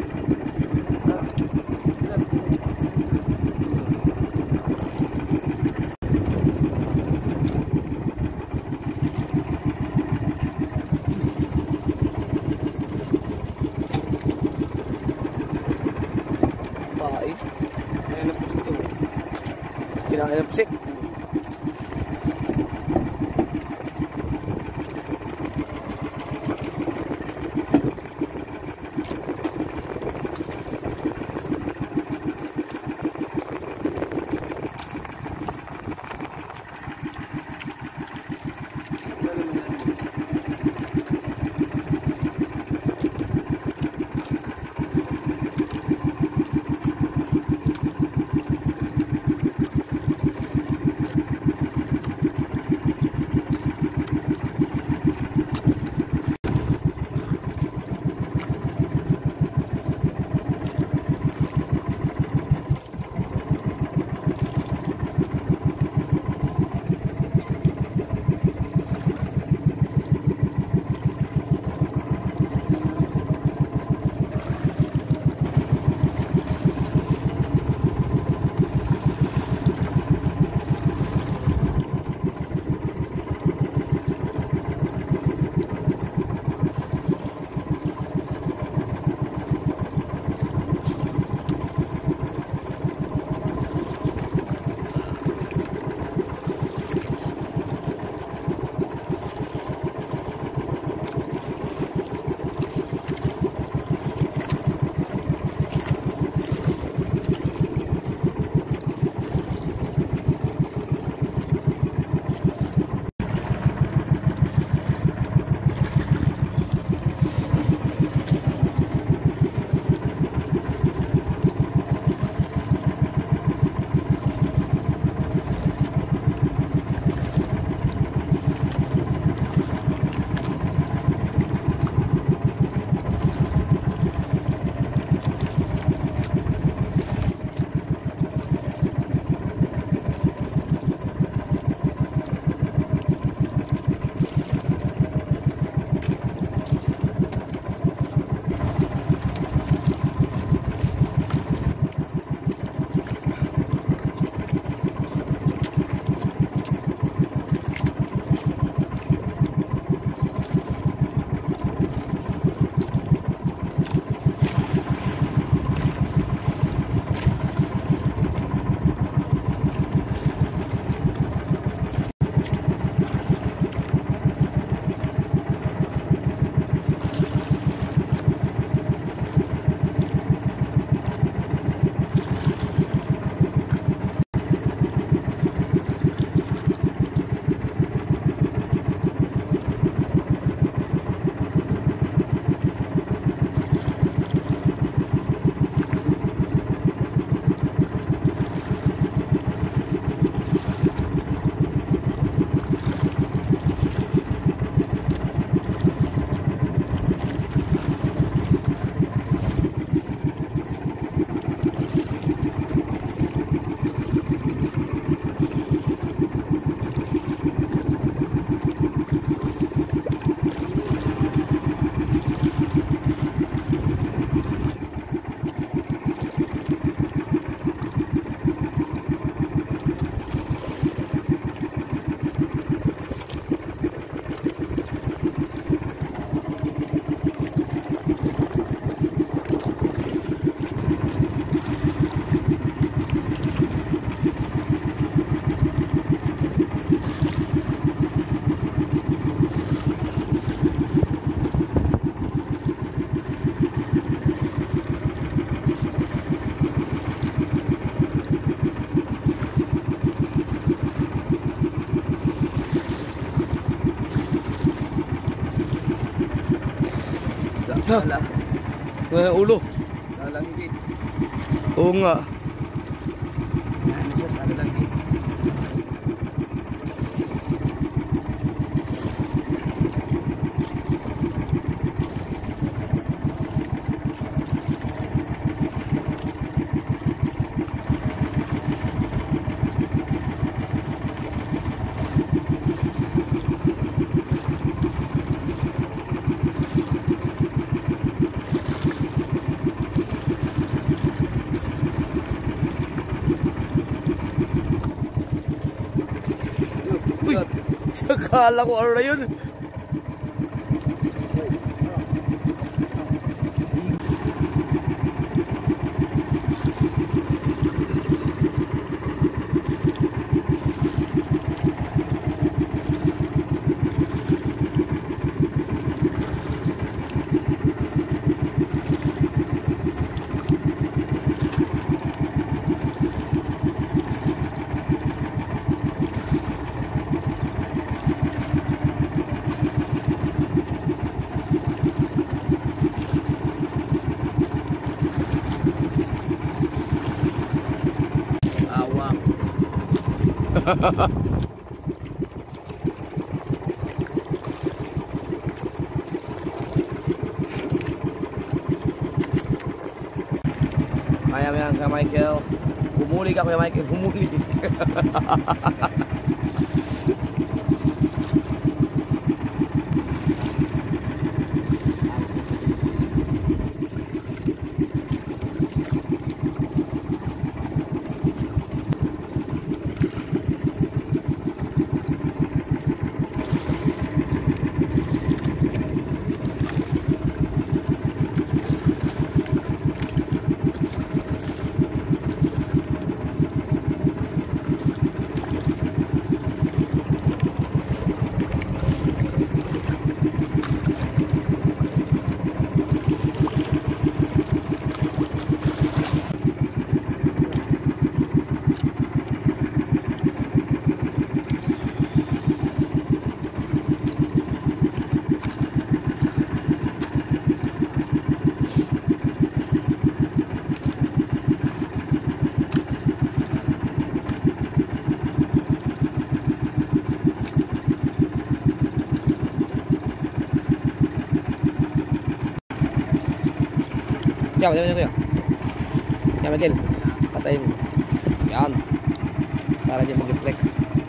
Bahay. Ayan na po ito. Kinakilapsik. Sala. May ulo. Salang higit. Oo nga. Yan siya, salang higit. Uy, akala ko ano na yun. Awang. Kaya mo yan, Kuya Michael. Humuli ka, Kuya Michael. Humuli. Yan, yan, yan, yan. Yan, Michael. Patayin mo. Yan. Para dyan mag-reflex.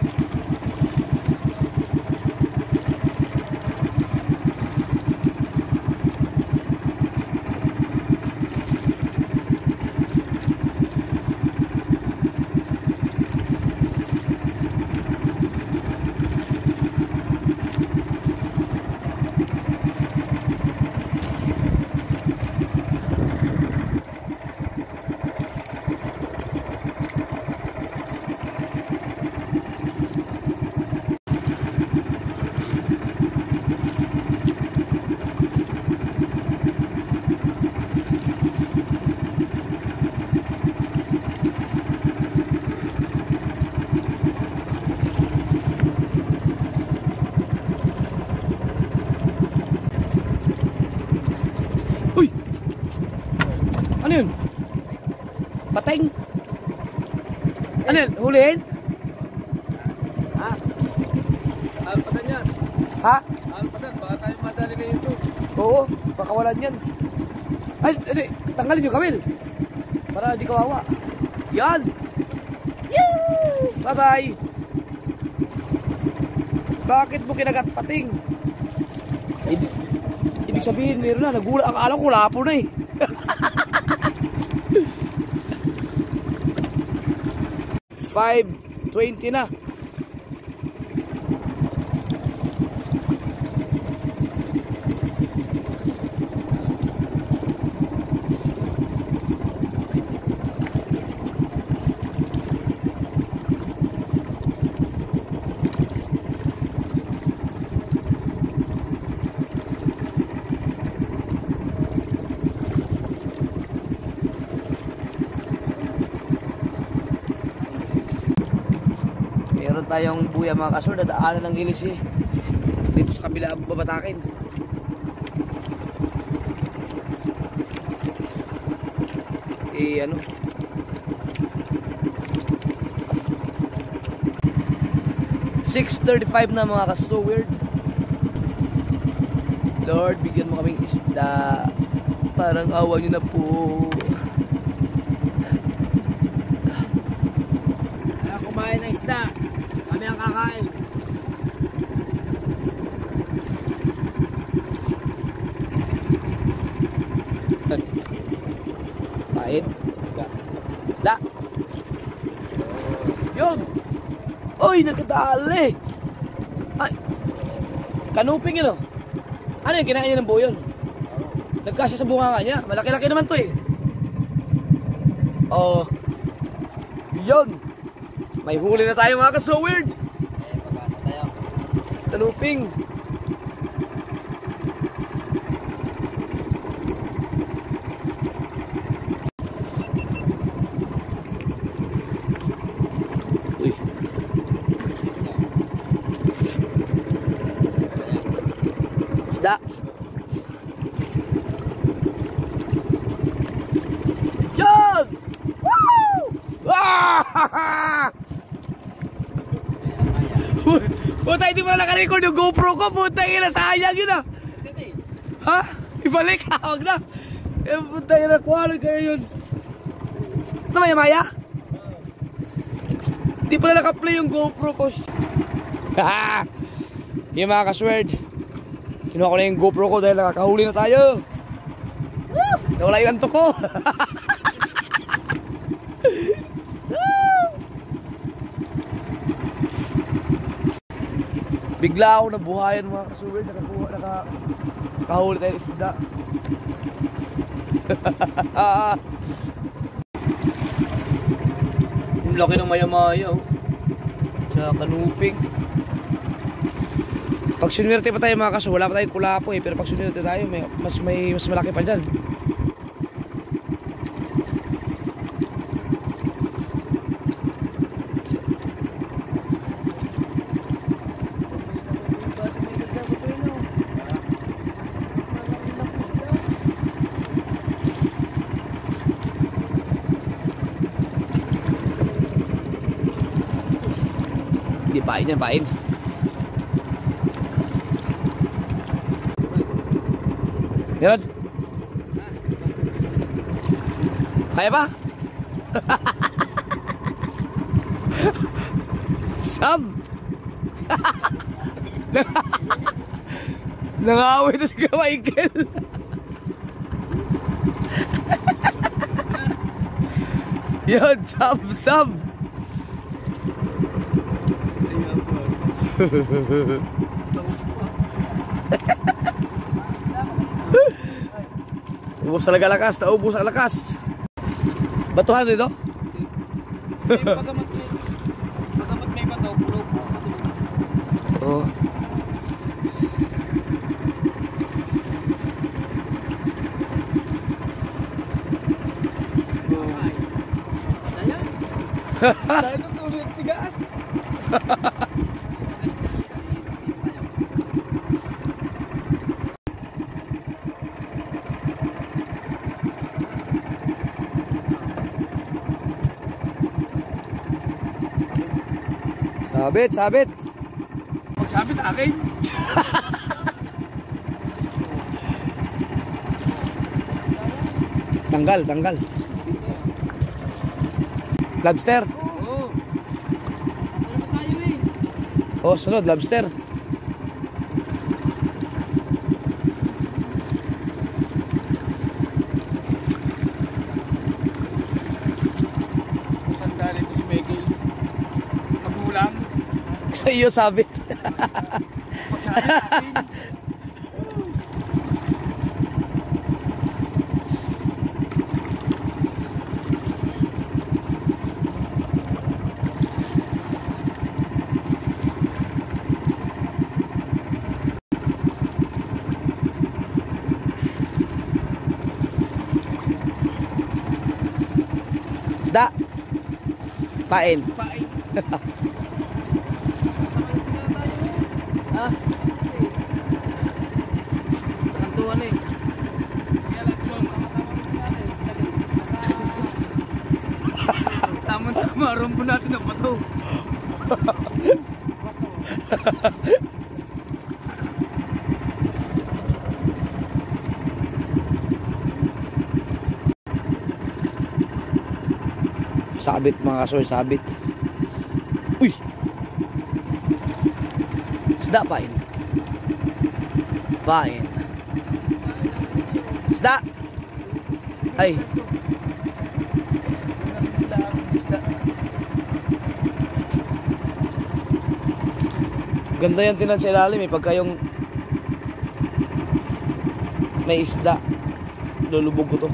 Ano yun? Pateng? Ano yun? Hulihin? Ha? Alpasan yan. Ha? Alpasan, baka tayo madali na yun. Oo, baka wala yan. Ay, edi, tanggalin yung kamil. Para di kawawa. Yan! Yee! Bye-bye! Bakit mo kinagat pating? Ibig, ibig sabihin, meron na. Nagulat. Akala ko lapo na eh. five twenty na. Meron tayong buya mga kasur, dadaanan ng ilis eh. Dito sa kabila babatakin. i ano. six thirty-five na mga ka-so-weird. Lord, bigyan mo kaming isda. Parang awa nyo na po. Kaya kumain ng isda. Kami ang kakain. Kain. Da. Yun. Oy, nakadali. Ay. Kanuping yun, oh. Ano yun? Kinain niya ng buo yun? Nagkasya sa bunga niya. Malaki-laki naman to, eh. Oh. Yun. May huli na tayo, mga ka-so weird. Kanuping. Uy. Isda. Yan! Woo! Ah! Puta, hindi mo na nakarecord yung GoPro ko. Puta, ina, sayang yun ah. Ha? Ibalik? Huwag na. Eh, puta, ina, kuhala kayo yun. Ano, maya, maya? Hindi pala naka-play yung GoPro ko. Ha! Yung mga ka-sword. Kinuha ko na yung GoPro ko dahil nakakahuli na tayo. Nawala yung antok ko. Bigla ako nabuhayan mga ka-sword. Nakakuha, naka, nakahuli tayo ng isda. Yung laki ng maya-maya, oh. Sa kanuping. Pag sunwerte pa tayo mga kaso, wala pa tayong kulapo eh. Pero pag sunwerte tayo, may, mas, may, mas malaki pa dyan. Hindi, pain yan, pain. Yan. Kaya pa? Sam! Nangaway ito si Michael. Yan, Sam, Sam! Ubus talaga lakas, naubos ang lakas. Batuhan dito? May pagamat may, pagamat may bato, pulo po. Oo. Dahil ito tuloy at tigaas. Sabit, sabit. Magsabit akin. Tanggal, tanggal. Lobster. Oo. Ano ba tayo eh? Oh, sunod, lobster. Tanda nito si Michael. Magulang. Sa iyo, sabit. Magsabit akin. Isda. Pain. Pain. Ha? Sa kantuan eh. Kaya lang ito, makakawin natin. Marumbo natin ang bato. Sabit mga kasol, sabit. Uy! Isda, pain. Pain. Isda! Ay! Ganda yan tinan sa ilalim eh, pagka yung may isda, lulubog ko to.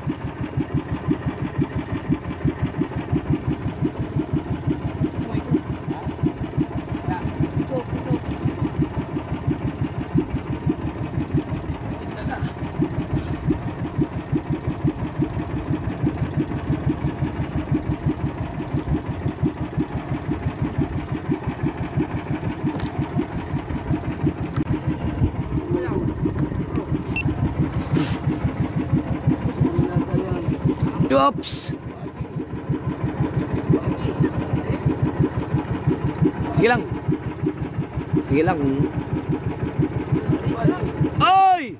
Oops. Sige lang. Sige lang. Oy!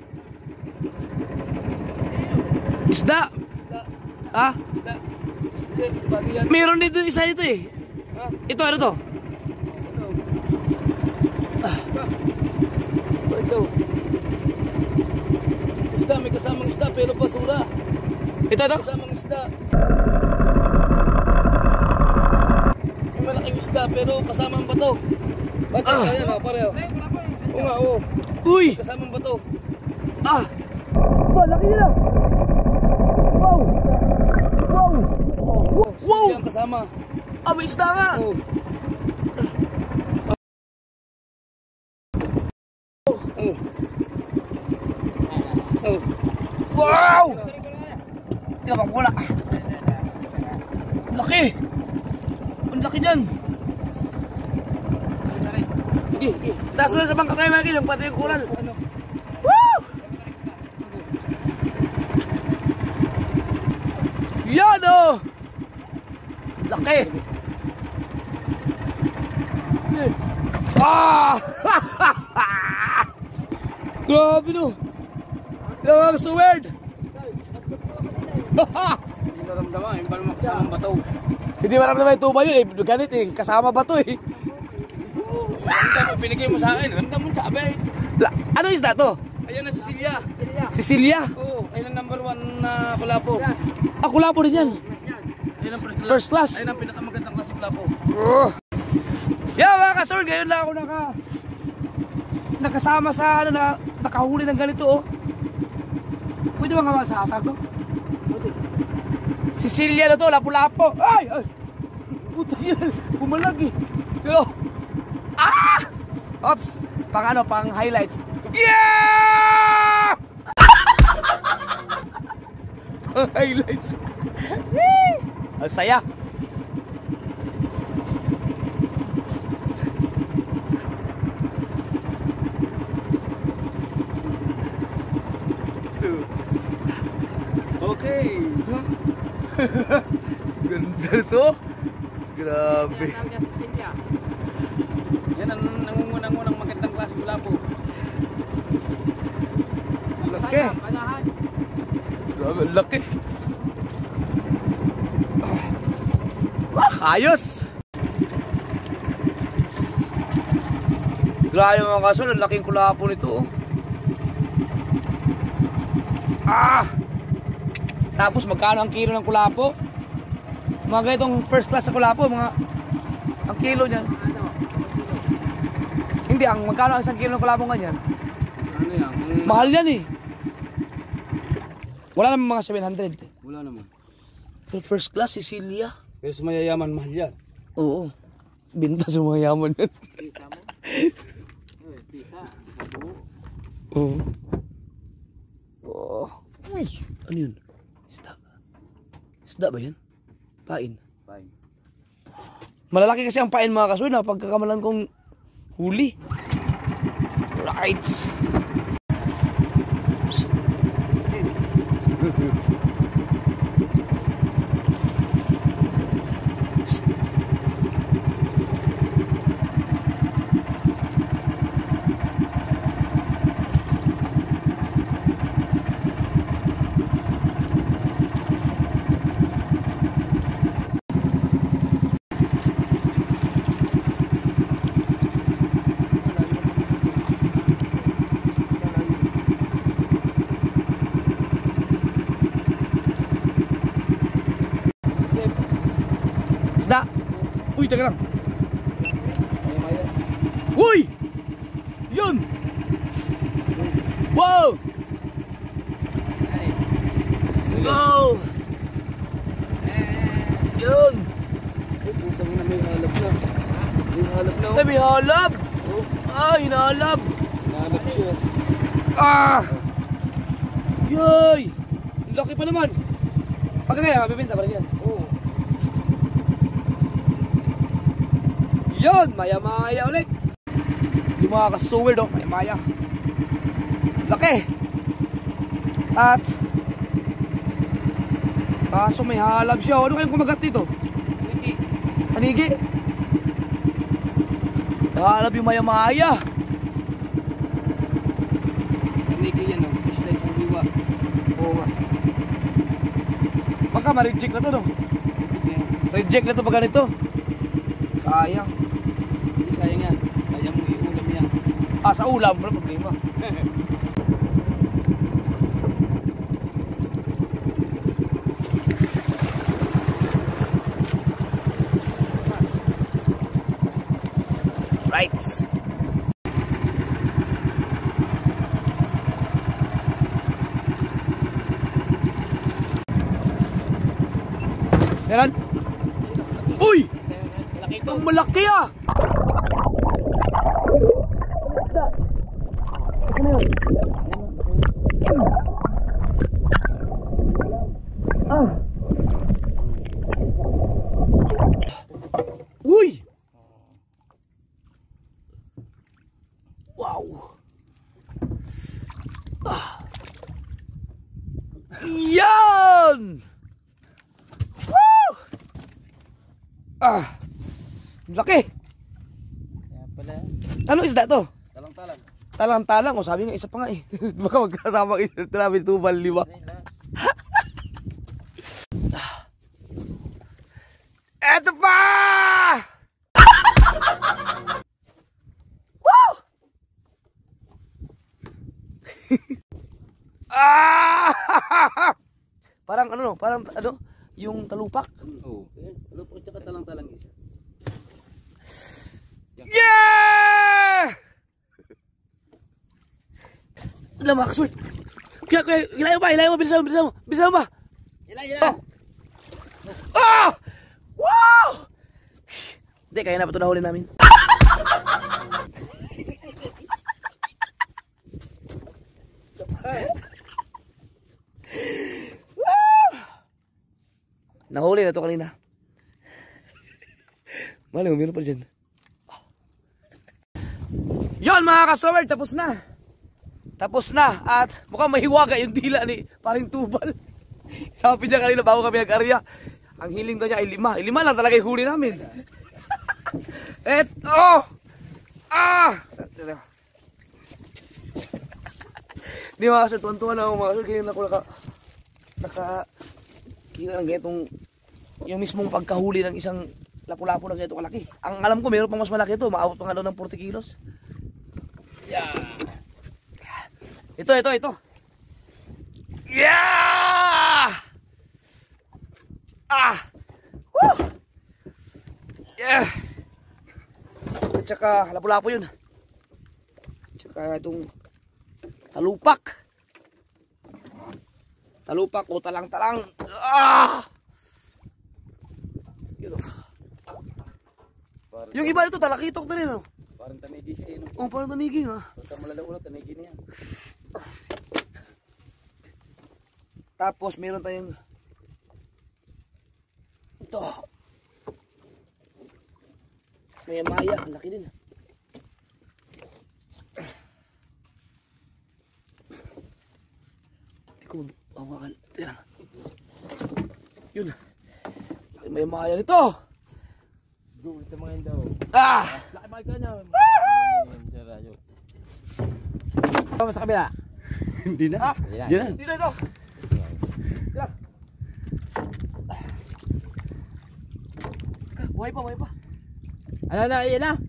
Isda. Ah? Meron dito isa dito eh. Ito, ano to? Ito. Isda, may kasamang isda pero basura. Ito, ito? Kasamang isda. May malaking isda pero kasamang bato. Bato, Ah. ayan o, pareho. Oo nga, oo. Uy! Kasamang bato. Ah! Ba, laki nila! Wow! Wow! Wow! Siyang kasama. Ah, may isda nga! Oo. Oo. Oo. Wow! Tingnan pa, wala. Laki! Ang laki dyan! Sige, sige. Taas mo na sa bangka kayo, Mikey, yung pati yung kural. Ano? Woo! Yan oh! Laki! Ah! Grabe no! Grabe so weird! Hindi naramdaman, yung parang kasamang bato. Hindi maramdaman yung tuba yun eh. Ganit eh. Kasama ba to eh? Ramdam, pag binigay mo sa akin, ramdam mo sabi. La- ano isda to? Ayan na si Silya. Sicilia? Oo, ayun ang number one na kulapo. Ah, kulapo din yan. Ayun ang pinaka- First class. Ayun ang pinakamagandang klase kulapo. Oh. Yeah mga kasor, ngayon lang ako naka nakasama sa ano na nakahuli ng ganito oh. Pwede ba nga masasag ko? Pwede. Sicilia na to, lapu-lapo. Ay! Ay! Puta yan, bumalag eh. Pero, ah! Ops, pang ano, pang highlights. Yeah! Pang highlights. Ang saya. Okay. Ganda to. Grabe. Yan ang nangungunang-unang magandang klase kulapo. Laki. Grabe, laki. Ah, ayos. Grabe mga kaso, ang laking kulapo nito. Oh. Ah! Tapos magkano ang kilo ng kulapo? Mga ganitong first class na kulapo, mga ang kilo niyan. Hindi, ang magkano ang isang kilo ng kulapo ganyan? Ano yan? Ang- Mahal yan eh. Wala naman mga seven hundred. Wala naman. Pero first class, Sicilia. Pero sa mayayaman, mahal yan. Oo. Binta sa mga yaman yan. Pisa mo? Pisa. Oo. Oh. Uy! Ano yun? Isda. Isda ba yan? Pain. Fine. Malalaki kasi ang pain mga kasuy na pagkakamalan kong huli. Right. Isda. Uy, teka lang. Uy! Yun! Wow! Go! Yun! Ay, putang na may halap na. May halap na. Ay, may halap! Ah, hinahalap! Halap siya. Ah! Yoy! Laki pa naman! Pagka kaya, mabibinta pa rin yan. Oo. Yun! Maya-maya ulit! Yung mga kasuwer do, maya-maya. Laki! At kaso may halab siya. Ano kayong kumagat dito? Hindi. Tanigi? Halab yung maya-maya. Tanigi yan, no? Isla isang hiwa. Oo nga. Baka ma-reject na to, no? Reject na to pag ganito. Sayang. Hindi sayang yan. Kaya mong iulam yan. Ah, sa ulam, wala problema. Right. Meron? Uy! Malaki ito. Ang malaki ah! Ah! Uy! Wow! Ah! Yan! Woo! Ah! Laki! Kaya pala. Ano isda to? Talang-talang. Talang-talang. O sabi nga isa pa nga eh. Baka magkasama kayo namin tubal, di ba? Eto pa! Woo! Ah! Parang ano no? Parang ano? Yung talupak? Oo. Eh, ano po tsaka talang-talang isa. Yeah! Lama ka, Sword. Kaya, kaya, ilayo ba? Ilayo mo, bilisan mo, bilisan mo. Bilisan mo ba? Ilan, ilan. Oh! Ah! Wow! Hindi, kaya na pa ito nahuli namin. Nahuli na ito kanina. Maling, meron pa dyan. Yon mga ka-sower, tapos na. Tapos na. At mukhang mahiwaga yung dila ni paring tubal. Sabi niya kanina bago kami nag-arya. Ang hiling daw niya ay lima. Ay, lima lang talaga yung huli namin. Et, oh! Ah! Di mga ka-sower, tuwan-tuwan na ako mga ka-sower. Kaya ako naka, naka, kaya lang ganitong, yung mismong pagkahuli ng isang lapu-lapu na ganito kalaki. Ang alam ko, mayroon pang mas malaki ito. Maabot pa nga daw ng forty kilos. Yeah. Ito, ito, ito. Yeah! Ah! Woo! Yeah! At saka, lapu-lapu yun. At saka itong talupak. Talupak o talang-talang. Ah! Yun o. Yung iba nito, talakitok na rin o. Parang tanigi siya, eh. Oh, parang tanigi nga. Pagka malala ulo, tanigi na yan. Tapos meron tayong ito. May maya, ang laki din. Hindi ko mabawakan. Tira. Yun. May maya nito. Go, ito mga yun daw. Ah! Laki ba ikaw na? Vamos sa kabila. Hindi na. Ah, Hindi na. Dito, ito. Yan. Buhay pa, buhay pa. Ano na, iyan na.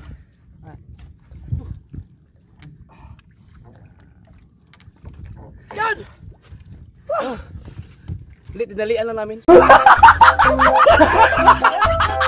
Yan! Ulit, dinalian lang namin.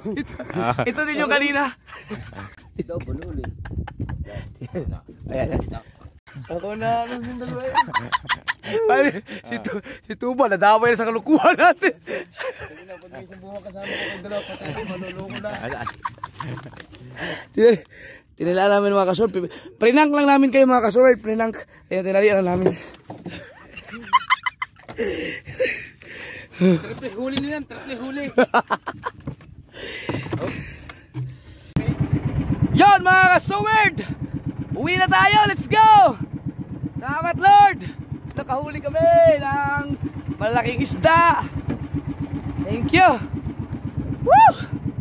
ito, ito din yung kanina. Ito, bululi. Ayan, ayan. Ako na, ano yung dalawa yan? Pare, si, tu si Tuba, nadamay na sa kalukuhan natin. Sige na, pag may isang buwan kasama ko kang dalawa, patay ko, maluloko na. Tinilaan namin mga kasword. Prinank lang namin kayo mga kasword. Prinank. Ayun, tinalian lang namin. Triple huli na yan, triple huli. Yon mga kasword! Uwi na tayo, let's go! Salamat Lord! Nakahuli kami ng malaking isda. Thank you! Woo!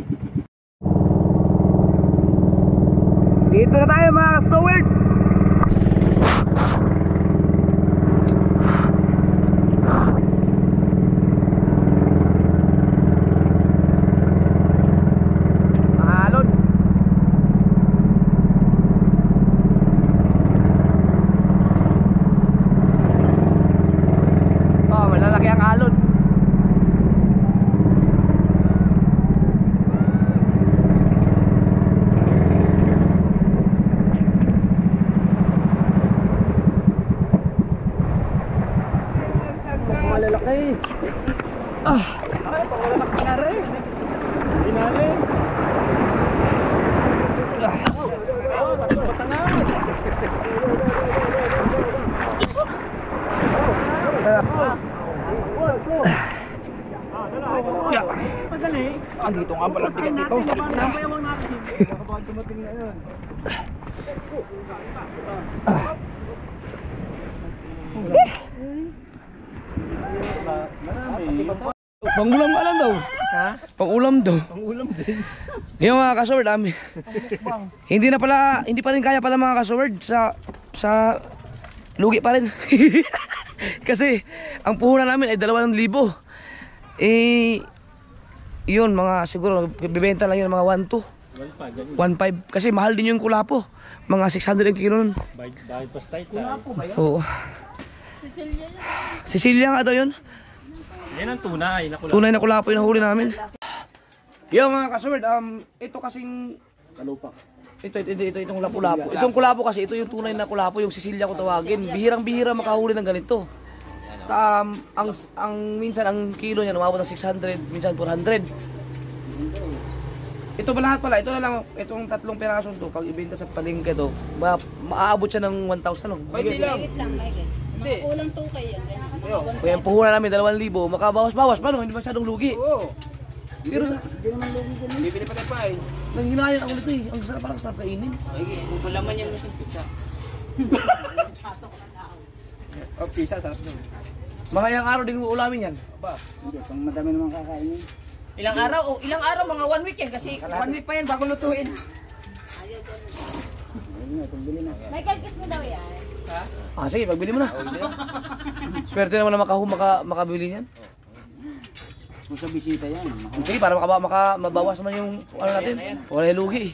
Dito na tayo mga kasword! Alon! Oh, malalaki ang alon. Malalaki. Ah, ay, pangalanak kinare. Kinare. Ah, patanga. Ya. Madali. Andito nga pala bigat dito. Nabayawang natin. Baka dumating na yun. Pangulam ka lang daw. Ha? Pangulam daw. Pangulam din. Yung mga kasword, dami. Hindi na pala, hindi pa rin kaya pala mga kasword sa sa lugi pa rin. Kasi ang puhunan namin ay dalawang libo. Eh yun mga siguro bibenta lang yun mga one two. one five kasi mahal din yung kulapo. Mga six hundred ang kilo nun. Dahil pa style. Kulapo ba yun? Oo. Sicilia. Sicilia nga daw yun. Yan ang tunay na kulapo. Tunay na kulapo yung nahuli namin. Yo mga kasword, um, ito kasing kalupak. Ito, ito, ito, ito, itong lapu-lapu. Itong kulapo kasi, ito yung tunay na kulapo, yung Sicilia ko tawagin. Bihirang-bihira makahuli ng ganito. Um, ang, ang minsan ang kilo niya umabot ng six hundred, minsan four hundred. Ito ba lahat pala? Ito na lang, itong tatlong piraso to, pag ibenta sa palengke to, ma maaabot siya ng one thousand. No? Pwede lang. Mahigit lang, mahigit. Mga kulang to kayo. Kaya ang puhunan namin, dalawang libo, makabawas-bawas pa no? Hindi masyadong lugi. Oo. Pero Bibili pa tayo pa eh. nanghinayan ako nito eh. Ang sarap, parang sarap kainin. Kung palaman yan mo sa pizza. Oh, pizza, sarap nun. Mga ilang araw din ulamin yan. Aba, hindi. Pang madami naman kakainin. Ilang araw? O ilang araw? Mga one week yan. Kasi one week pa yan bago lutuin. Michael, kiss mo daw yan. Ah, sige, pagbili mo na. Swerte naman na makahu, maka, makabili niyan. Kung sa bisita yan. Sige, para maka, maka, mabawas naman yung ano natin. Wala yung lugi.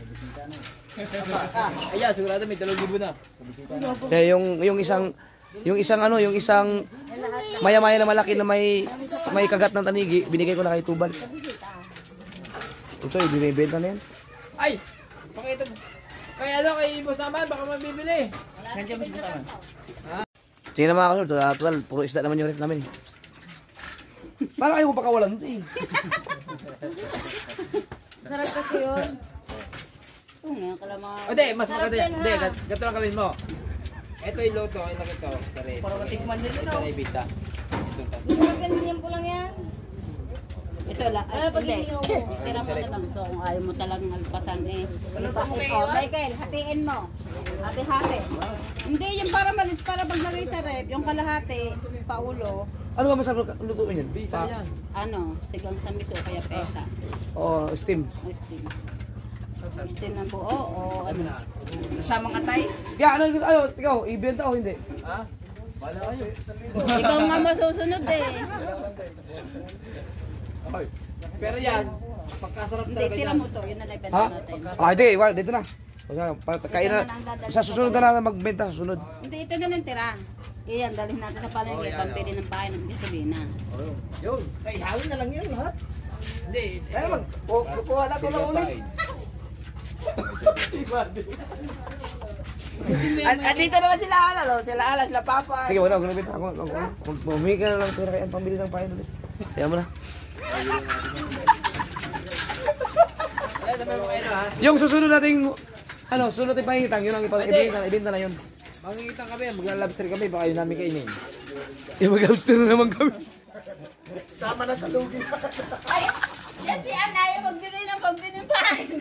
Ayan, sigurado may dalawang libo na. Kaya yung, yung isang, yung isang ano, yung isang maya-maya na malaki na may, may kagat ng tanigi, binigay ko na kay Tubal. Ito, yung binibenta na yan. Ay! Pakita mo. Kaya ano kay Boss Aman, baka mabibili. Nandiyan mo si Butawan. Sige na mga kasunod, total, puro isda naman yung ref namin. Parang ayaw ko pakawalan ito eh. Sarap kasi yun. Oo nga, kalamang. O, di, mas maganda yan. Hindi, ganito lang gawin mo. Ito yung loto, ito ito, sa rin. Para katikman din Ito na ibita. Ito, ito. ganyan po lang yan. Ito lang. Ano pag hindi mo? Tira mo na lang ito kung ayaw mo talagang alpasan eh. Ikaw, Michael, hatiin mo. Hati-hati. Hindi, yung para malis, para paglagay sa rep, yung kalahati, paulo, Ano ba masarap lutuin yan? Bisa yan. ano, sigang sa miso, kaya pesa. O steam? O steam. Steam ng buo, o ano. Kasamang katay. Yeah, ano, ayo, ikaw, ibenta o hindi? Ha? Wala kayo. Ikaw nga masusunod eh. Pero yan, pagkasarap Hindi, talaga tira yan. mo to, yun na lang Ha? ibenta natin. Ah, hindi, wala, dito na. O siya, pa- kain na, sa susunod na lang magbenta, sa susunod. Hindi, ito na lang tira. Iyan, dalhin natin sa palengke, pampili ng pahay ng gasolina. Yun. Kaya ihawin na lang yan lahat. Hindi. Kaya mag, kukuha na ko na ulit. At, at dito naman sila ala, no? Sila ala, sila papa. Sige, wala, wala, wala. Ako, ako, ako. Bumili ka na lang pera kaya ang pambili ng pain ulit. Kaya mo na. Wala, sabi mo kayo, ha? Yung susunod nating, ano, susunod nating pahingitang, yun ang ipag-ibenta ibenta na yun. Mangingitang kami, maglalabster kami, baka yun namin kainin. Eh, mag-lobster na naman kami. Sama na sa lugi. Ay, yan si Anaya magbili ng pambili pa.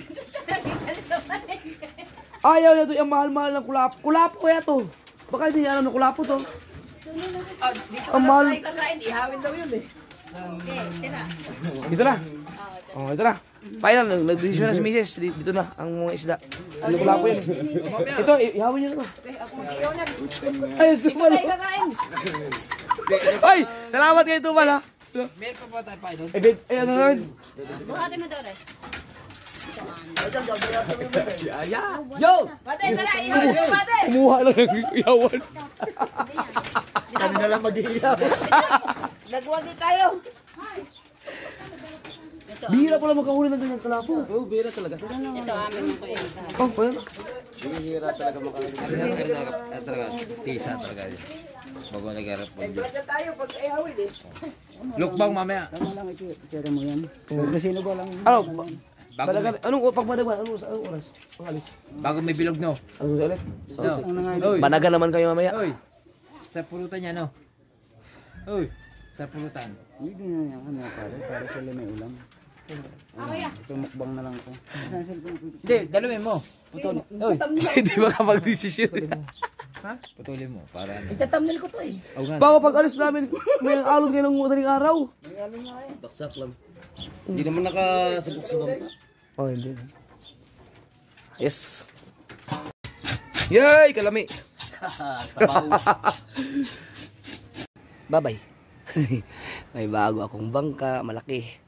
Ayaw na ito, yung mahal-mahal ng kulapo. Kulapo kaya to. Baka hindi niya alam ng kulapo to. Ah, dito Ang na mahal. tayo kakain, ihawin daw yun eh. Okay, tira. Dito na. Oh, ito na. Final, nag-desisyon na si Missus Dito dito na ang mga isda. Ano kulapo yan? Ito, ihawin niyo na to. Ako mag-iyaw niyan. Ay, ito pala. Kakain. Ay, salamat kayo ito pala. Meron pa ba tayo pa ito? Eh, bed, eh, ano namin? Buhatin mo daw, Res. Yo! Pate, tara, ihawin mo, pate. Kumuha lang ng iyawan. Kami na lang mag-iiyaw. Nagwagi tayo. Ito, Bihira pala magkahuli ng ganyang kulapo. Oh, bira talaga. ito amin yung kuya. Oh, pala. Bira talaga makakalimutan. Talaga, tisa talaga. Bago nag-arap po. Nagwagi tayo pag ihawin eh. Lukbang mamaya. Ano? Bago Balagan, may, anong pag madagan? Anong, anong oras? Pangalis? bago may bilog, no? Anong ulit? No. Oy, Banagan naman kayo mamaya. oy. Sa pulutan niya, no? Oy, sa pulutan. Hindi, dalawin mo. Putol. Oy, Hindi makapag-desisyon. putulin mo. Para ano. Itatamnil ko to eh. Oh, nga. Baka pag alis namin, may alog kayo ng madaling araw. Baksak lang. Hindi naman nakasubok-subok. Oh, hindi. Yes. Yay! Kalami! Bye-bye. May bago akong bangka, malaki.